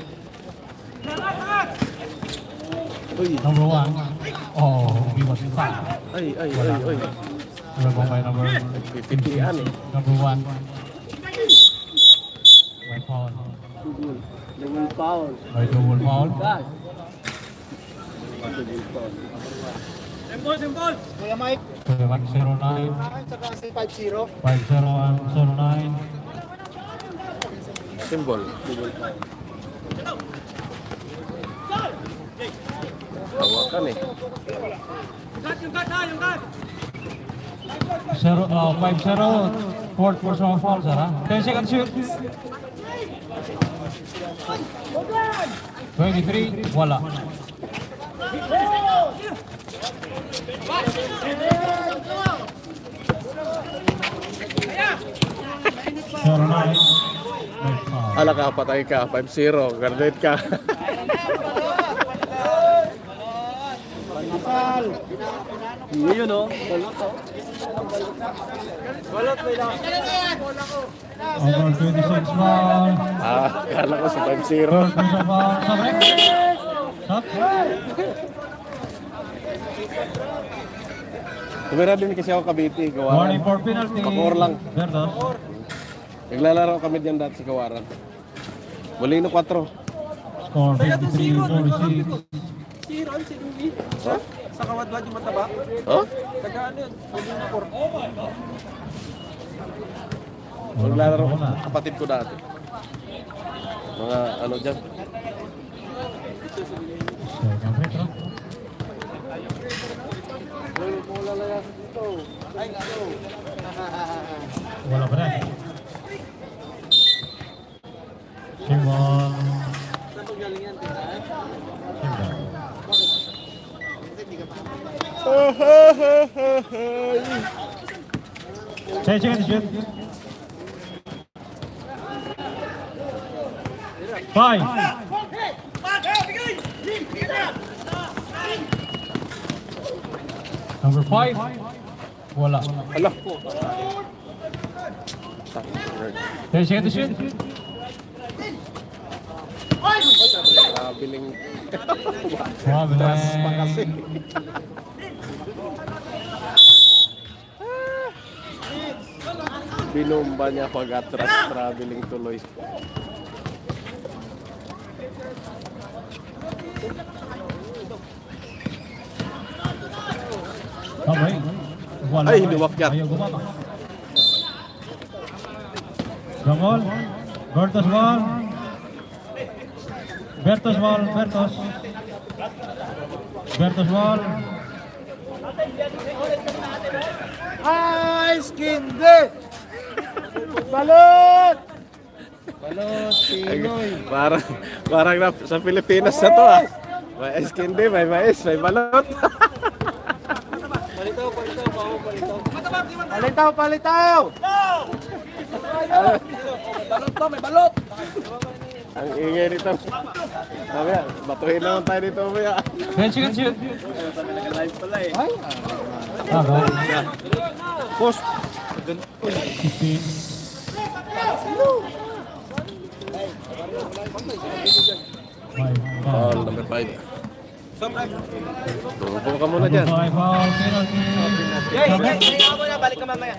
Uy, Number one. Oh, he was fouled. ay, ay, ay, ay. Rebound by number Pipilian eh. number one. By foul. Double foul. By double foul. Kuya Mike, one zero nine. saka si five zero. five zero and zero nine. Symbol. Hawakan eh. Zero, uh, five zero. Fourth personal foul, Sarah. ten seconds shoot. twenty-three. Wala. Zero nine. By foul. Ala ka, patay ka. five zero. Graduate ka. Yun o. Balot o. Balot may lang. Over twenty-six foul. ah, kala ko sa five zero. Third personal foul. Sabrek. Stop. Tumira din kasi ako Cavite. Warning Kawaran. for penalty. Pakor lang. Verdos. Naglalaro kami dyan dati sa Kawaran. Molino four. Score fifty-three forty-six. Si Ron, si Luby. Huh? Sa kawadwad yung mataba. Huh? Taga ano yun? Molino four. Naglalaro ko na. Kapatid ko dati. Mga ano dyan. Second free throw. Wala pa rin. Simon. Simon. Ten seconds shoot. Five. Number five. Wala. Hala. Ten seconds shoot. Kabiling Suave atras pa lang. kasi. Binomba niya pag-atras, traveling tuloy. Okay. Wala Ay, pa. hindi wakyat. Ayaw gumama. Jongol. Bertos Wall. Bertos Wall. Bertos. Bertos Wall. Ay, skindi! Balot! Balot, Pinoy. Parang, parang na, sa Pilipinas na to ah. May eskindi, may mais, may balot. Palitaw, palitaw, bawo, palitaw. Palitaw, palitaw! Balot to, may balot! Ang ingay nito. Mamaya, batuhin naman tayo dito mamaya. Can shoot, shoot. Live pala eh. Ah, go. Post. fifteen. Five, Foul foul. number five. Tubo ka muna dyan. Five, foul, penalty. Balik ka mamaya.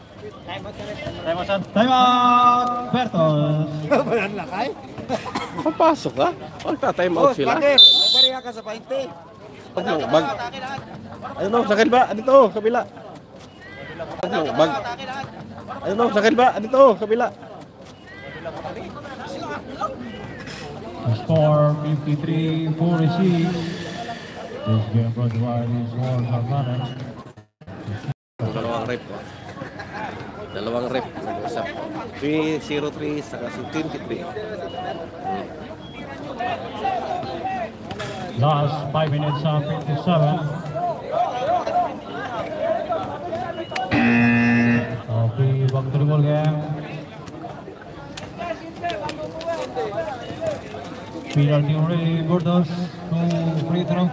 Time out, Bertos. Walang lakay? Papasok ka? Magta-time out sila. Magbariya ka sa painte. Pag mo, bag. Ayun o, sakil ba? Dito, kabila. Pag mo, bag. Ayun o, sakil ba? Dito, kabila. Score fifty-three forty-six. This game brought by the Sword Advantage. Dalawang rep. Dalawang rep. Nag-usap. three zero three saka si twenty-three. Last five minutes of fifty-seven. Okay, back to the ball game. Penalty already, Bordos to free throw.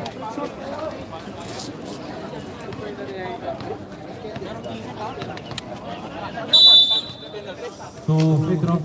To free throw.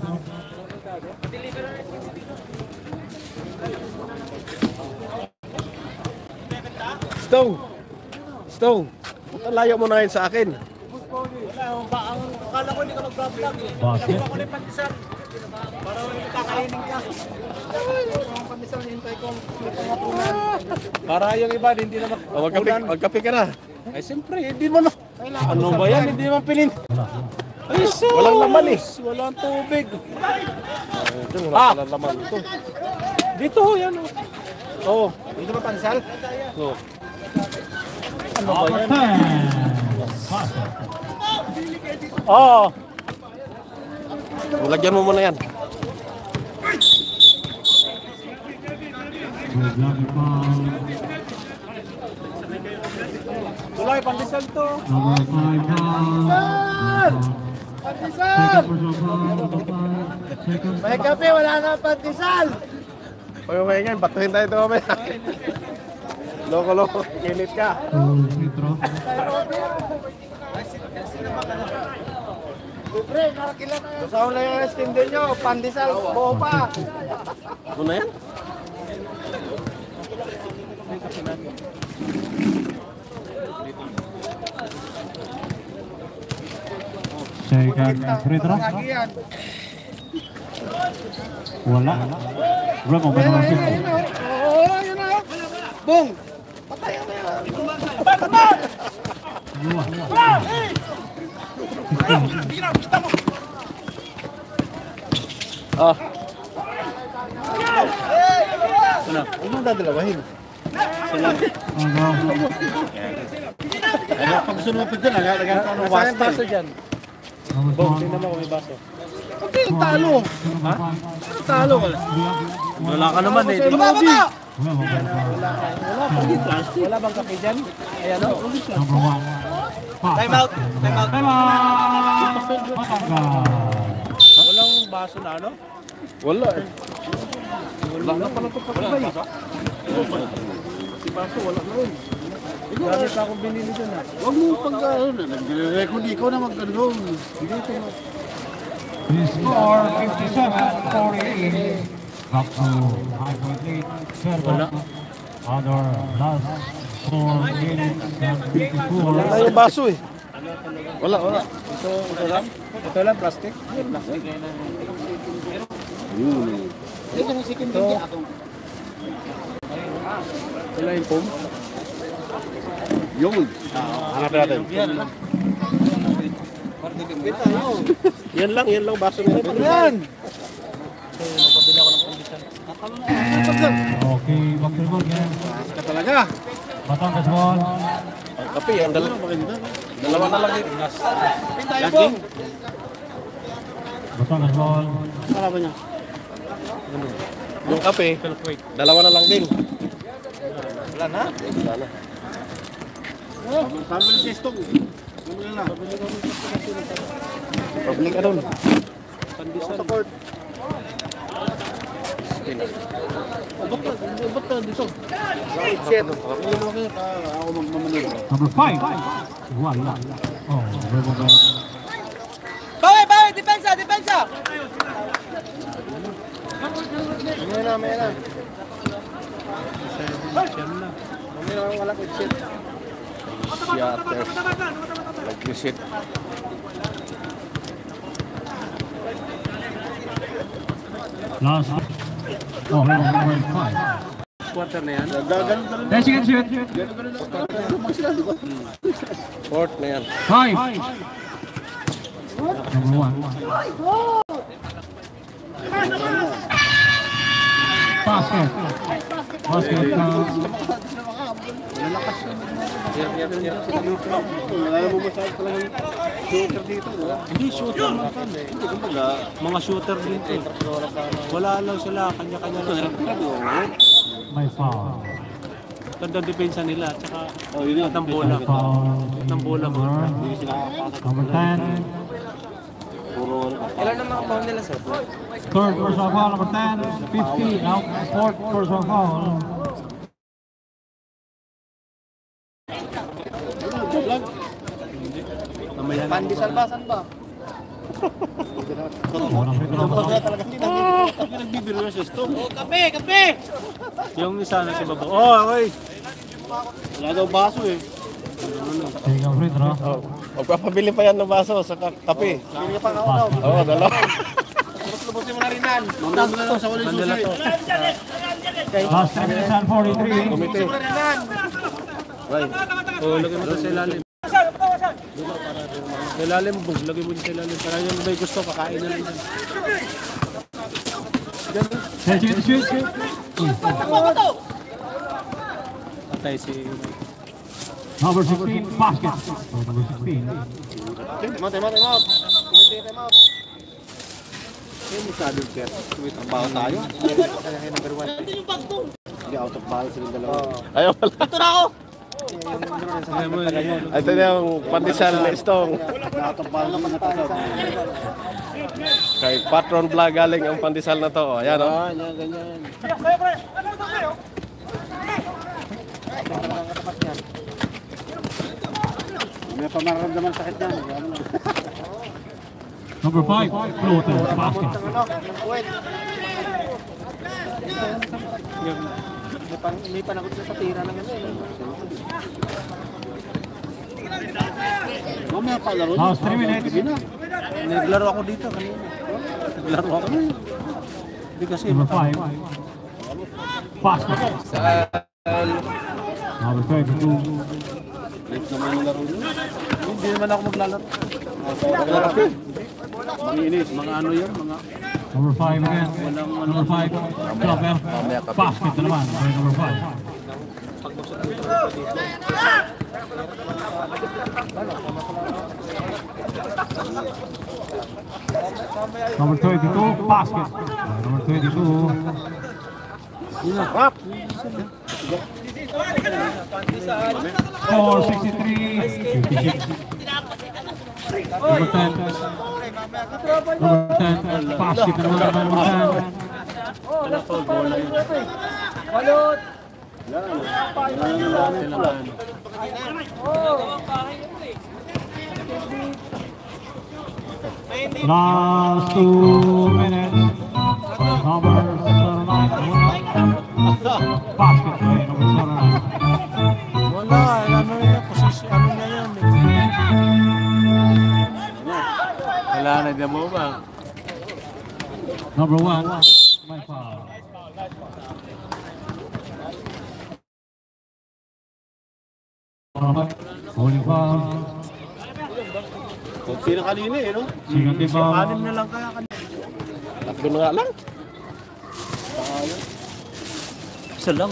Stone! Stone! Layo mo na yun sa akin. Ang akala ko hindi ka mag-vlog eh. Basket. Ako na yung pandesal. Para hindi kakainin ka. Ang pandesal, hintay ko. Para yung iba, hindi na O, magkape, magkape ka na. Ay, siyempre, hindi mo na. Ano ba yan? Hindi naman pilin. Wala. Ay, walang laman eh. Walang tubig. Ito, wala Ah! pala laman ito. Dito, yan o. Oo. Dito ba pandesal? So, Ano ba yan? Basket. Oo. lagyan mo muna yan. Good luck, foul. Tulay, pandesal to. Number five, foul. Pandesal! Second personal foul, number five. Second. May kape, wala na pandesal! Huwag mo kayo batuhin tayo ito mamaya. Loko-loko, kilit ka. To free throw. Pre, narakila na yan. Gusto lang yung steam din nyo, pandesal, buo pa. Ano na yan? Second free throw. Lagi yan. Wala. Remo, Ayun na, Benoit. ayun na, ayun na. Oo, ayun na. Boom! Patay na yan. Dua. Ah, Huwag mong dadalawahin. Ano? Ano, pag gusto mo pagdala, nagagawa ng Nasaan yung baso dyan? Number Bong, one. tingnan mo kung may baso. Okay, talo. Number five. Talo ka. Wala ka naman eh. Baba, baba! Remo, Benoit. Wala bang kape dyan? Ayan o. Number one. Pass. Time out. Time out. Time out. Matanggal. Walang baso na ano? wala eh. Wala na pala ito patay. Si Baso, wala na rin. Dami pa akong binili dyan ha. Huwag mo pag, ano, nag-record ikaw na mag-ano. Hindi ito. The score fifty-seven forty-eight. Back to high point lead. Wala. Other last four minutes and fifty-four. Wala na yung Baso eh. Wala, wala. Ito, ito lang? Ito lang, plastic? Plastic. Yun. Ito yung second video ako. Wala yung foam. Yun. Hanap natin. Yan lang, yan lang baso nila. Yan! Okay, basketball game. Ka talaga. Batangas ball. Ang kape, ang dalawa. Dalawa na lang dito. Laging. Batangas ball. Wala ba niya? Yung kape, dalawa na lang din. Wala na? Wala na. Family system. Ano na? Public ka doon. Pandesal. Sa court. Abot na, abot na dito. Shit. Ako magmamanil. Number five. Wala. Oh, rebel game. Bawi, bawi! Depensa, depensa! May na, may na. May na wala ko shit. Shatter. Nag-reset. Last. Oh, rebel number five. Quarter na yan. Gaganon ka rin. ten seconds shoot. Gaganon lang. Gaganon sila, di ba? Fourth na yan. Five. Number one. Basket. Basket. Wala mo masyado talagang shooter dito, di ba? Hindi, shooter man kami. Hindi, kumbaga. Mga shooter dito. Wala lang sila, kanya-kanya lang. May foul. Ganda depensa nila, at saka Oh, yun yun. ng bola. Foul. Ng bola mo. Hindi sila kakapasok. Number ten. Puro ano pa. Ilan ang mga foul nila, sir? Third personal foul. Number ten. fifty. Now, fourth personal foul. Pandesal ba? Saan ba? Oh, number two. Kumbaga talaga hindi nag- hindi nagbibiro yung system. Kape, kape! Yung isa na si Babo. Oh, okay. Wala daw baso eh. Take a free throw. Magpapabili pa yan ng baso sa ka- kape. Hindi pa ako daw. Oo, dalawa. Lubusin mo na rin yan. Mamdam mo na lang sa ulit susi. Last three minutes and forty-three. Kumite. Right. Oh, lagay mo ito sa ilalim. Sa ilalim, bug. Lagay mo dito sa ilalim. Para yung may gusto, kakain na lang yan. ten seconds shoot. Patay si... Number sixteen. Basket. Oh, number sixteen. Time out, time out, time out. Kumite, time out. Hindi sabi ko kaya tumitrabaho tayo. Hindi out of balance sila dalawa. Ayaw pala. Ito na ako! Sabi mo, Ito na yung pandesal na istong. Out of balance naman natasod. Kay Patron Vlog galing ang pandesal na to. Ayan o. Ah, yan, ganyan. May pamaramdaman sakit yan. Number five. Floater. Basket. May panakot sa tira ng ano eh. Mamaya pa laro. Last three minutes. naglaro ako dito kanina. Naglaro ako. Hindi kasi... Number five. Basket. Number thirty-two. Late naman yung laro nyo. Hindi naman ako maglalaro. Mga inis, mga ano yan, mga... Number five again. Number five. Clover. Basket na naman. Okay, number five. Number twenty-two. Basket. Okay, number twenty-two. four sixty-three. fifty-six. Number ten. Number ten. Basket na naman. Number ten. Last two minutes. Number seven. Basket. Okay, number seven. Wala, ano na yan, posisyon, ano na yan. Number one, my foul. Holding foul. Kunti na kanina eh, no? Second team foul. Anim na lang kaya kanina. Tatlo na nga lang. Isa lang.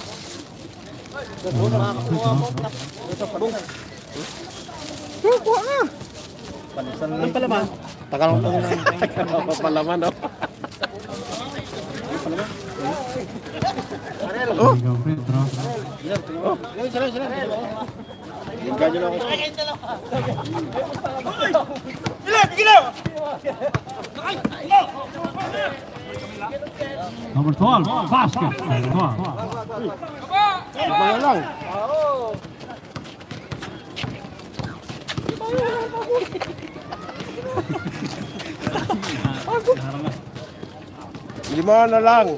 Kuha nga. Anong palaman? Takal mo na. Takal mo palaman, no? Oh! Free throw. Oh! Sila, sila. Ganyan ako. Number twelve, basket. twelve. Kaya lang. Lima na lang.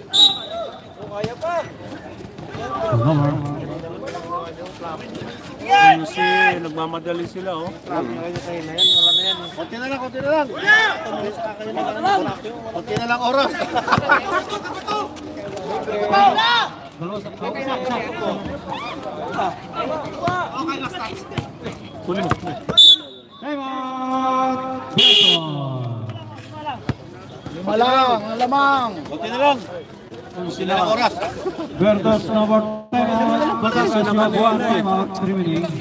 Number. Kasi nagmamadali sila, oh. Konti na lang, konti na lang. Konti na lang oras. Kunin mo. Time out. Baseball. Lima lang, ang lamang. Konti na lang. Konti na lang oras. Vertus number ten. Batas na one time out. Three minutes.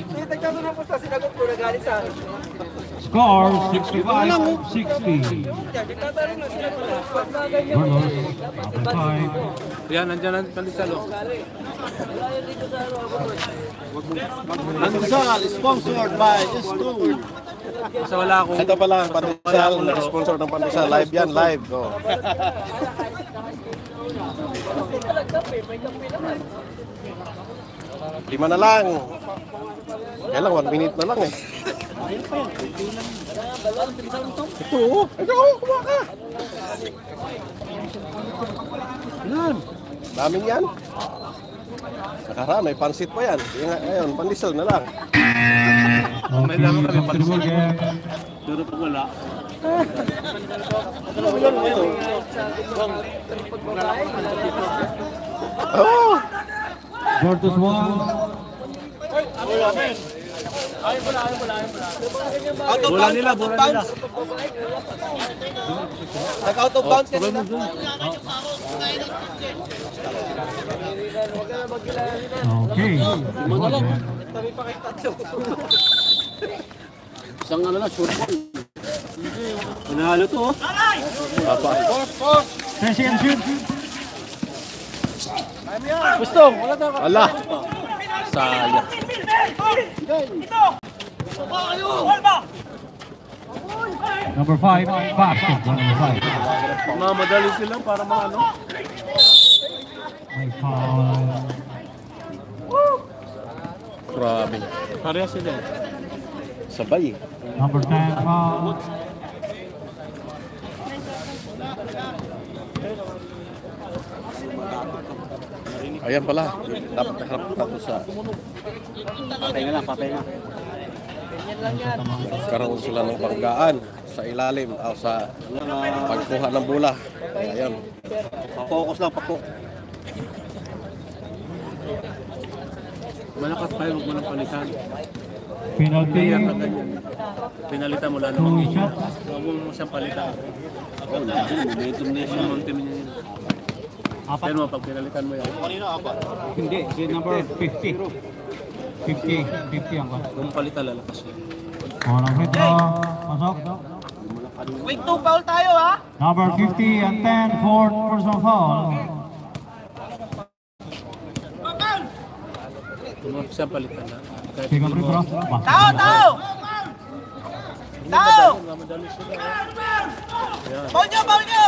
Score sixty-five sixty. Vertus number five. Yan, nandiyan ang pandesal, oh. Pandesal, sponsored by Stone. Kasi wala akong... Ito pala, Pandesal, sponsor ng Pandesal. Live yan, live. Oh. Lima na lang. Kaya lang, one minute na lang eh. Ito, oh. Ito, oh, kuha ka. Yan. Daming yan. Nakaraan, may pansit pa yan. Ngayon, Pandesal na lang. May lang kami basketball game. Pero pag wala... Oh! Vertus one. Bola nila, bola nila. Nag-out of bounds kanina. Okay. Isang ano na, short ball. Manalo to, oh. Papa. ten seconds shoot. Gusto, wala tayo. Ala. Sayang. Number five, basket. Number five. Mamadali sila para maano. May foul. Grabe. Pareha sila. Sabay eh. Number ten, foul. Ayan pala. Dapat harap tato sa... Patay na lang, patay na. Karoon sila ng banggaan sa ilalim o sa pagkuha ng bola. Ayan. Papokus lang, papokus. Malakas pa yung huwag mo ng palitan. Penalty. Kaya ka ganyan. Pinalitan mo lalo Two mag-ingat. shots. Huwag mo siyang palitan. Oh, momentum na yun. Momentum niya yun. Pero pag pinalitan mo yan. Hindi, si number fifty. fifty. fifty ang ba? Kung palitan, lalakas yun. Walang free throw. Pasok. Wait, two foul tayo ha. Number fifty and ten, fourth personal foul. Kung mo siyang palitan na. Kahit Second free throw. Tao, tao! Tao! Mamadali sila. Foul nyo, foul nyo!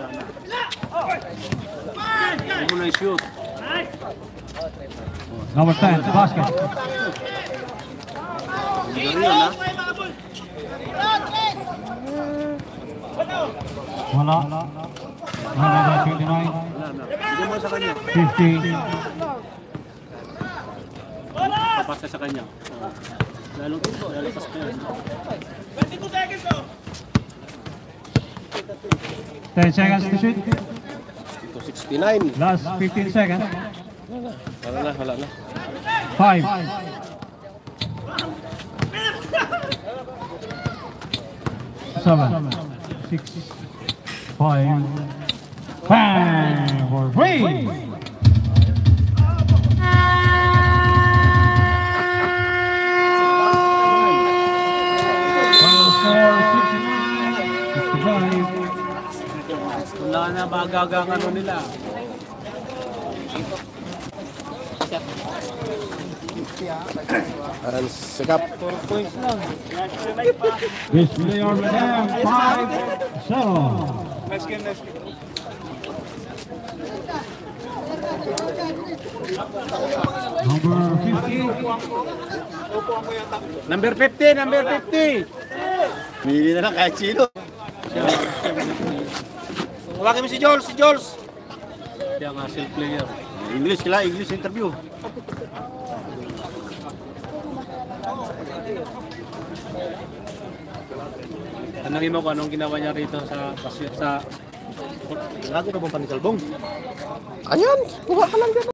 Huwag mo na i-shoot. Number ten, basket. Hindi na rin yun, ha? Wala. Number twenty-nine, Wala na. Bigyan mo sa kanya. fifty. Papasa sa kanya. Oh. Lalong ito, lalakas pa yan. ten seconds to shoot. Ito sixty-nine. Last fifteen seconds. Wala na, wala na. five. seven. six. five. Bang! For three! Wala na magagang ano nila. Aran sikap. four points lang. This player will have five, seven. Next game, next game. Number fifty. Number fifty, number fifty. Pili na lang kahit sino. Tawagin mo si Jules, si Jules. Siya nga, self player. English kila, English interview. Tanungin mo kung anong ginawa niya rito sa sa Lago na bang panisalbong? Ayan, kuha ka lang dito.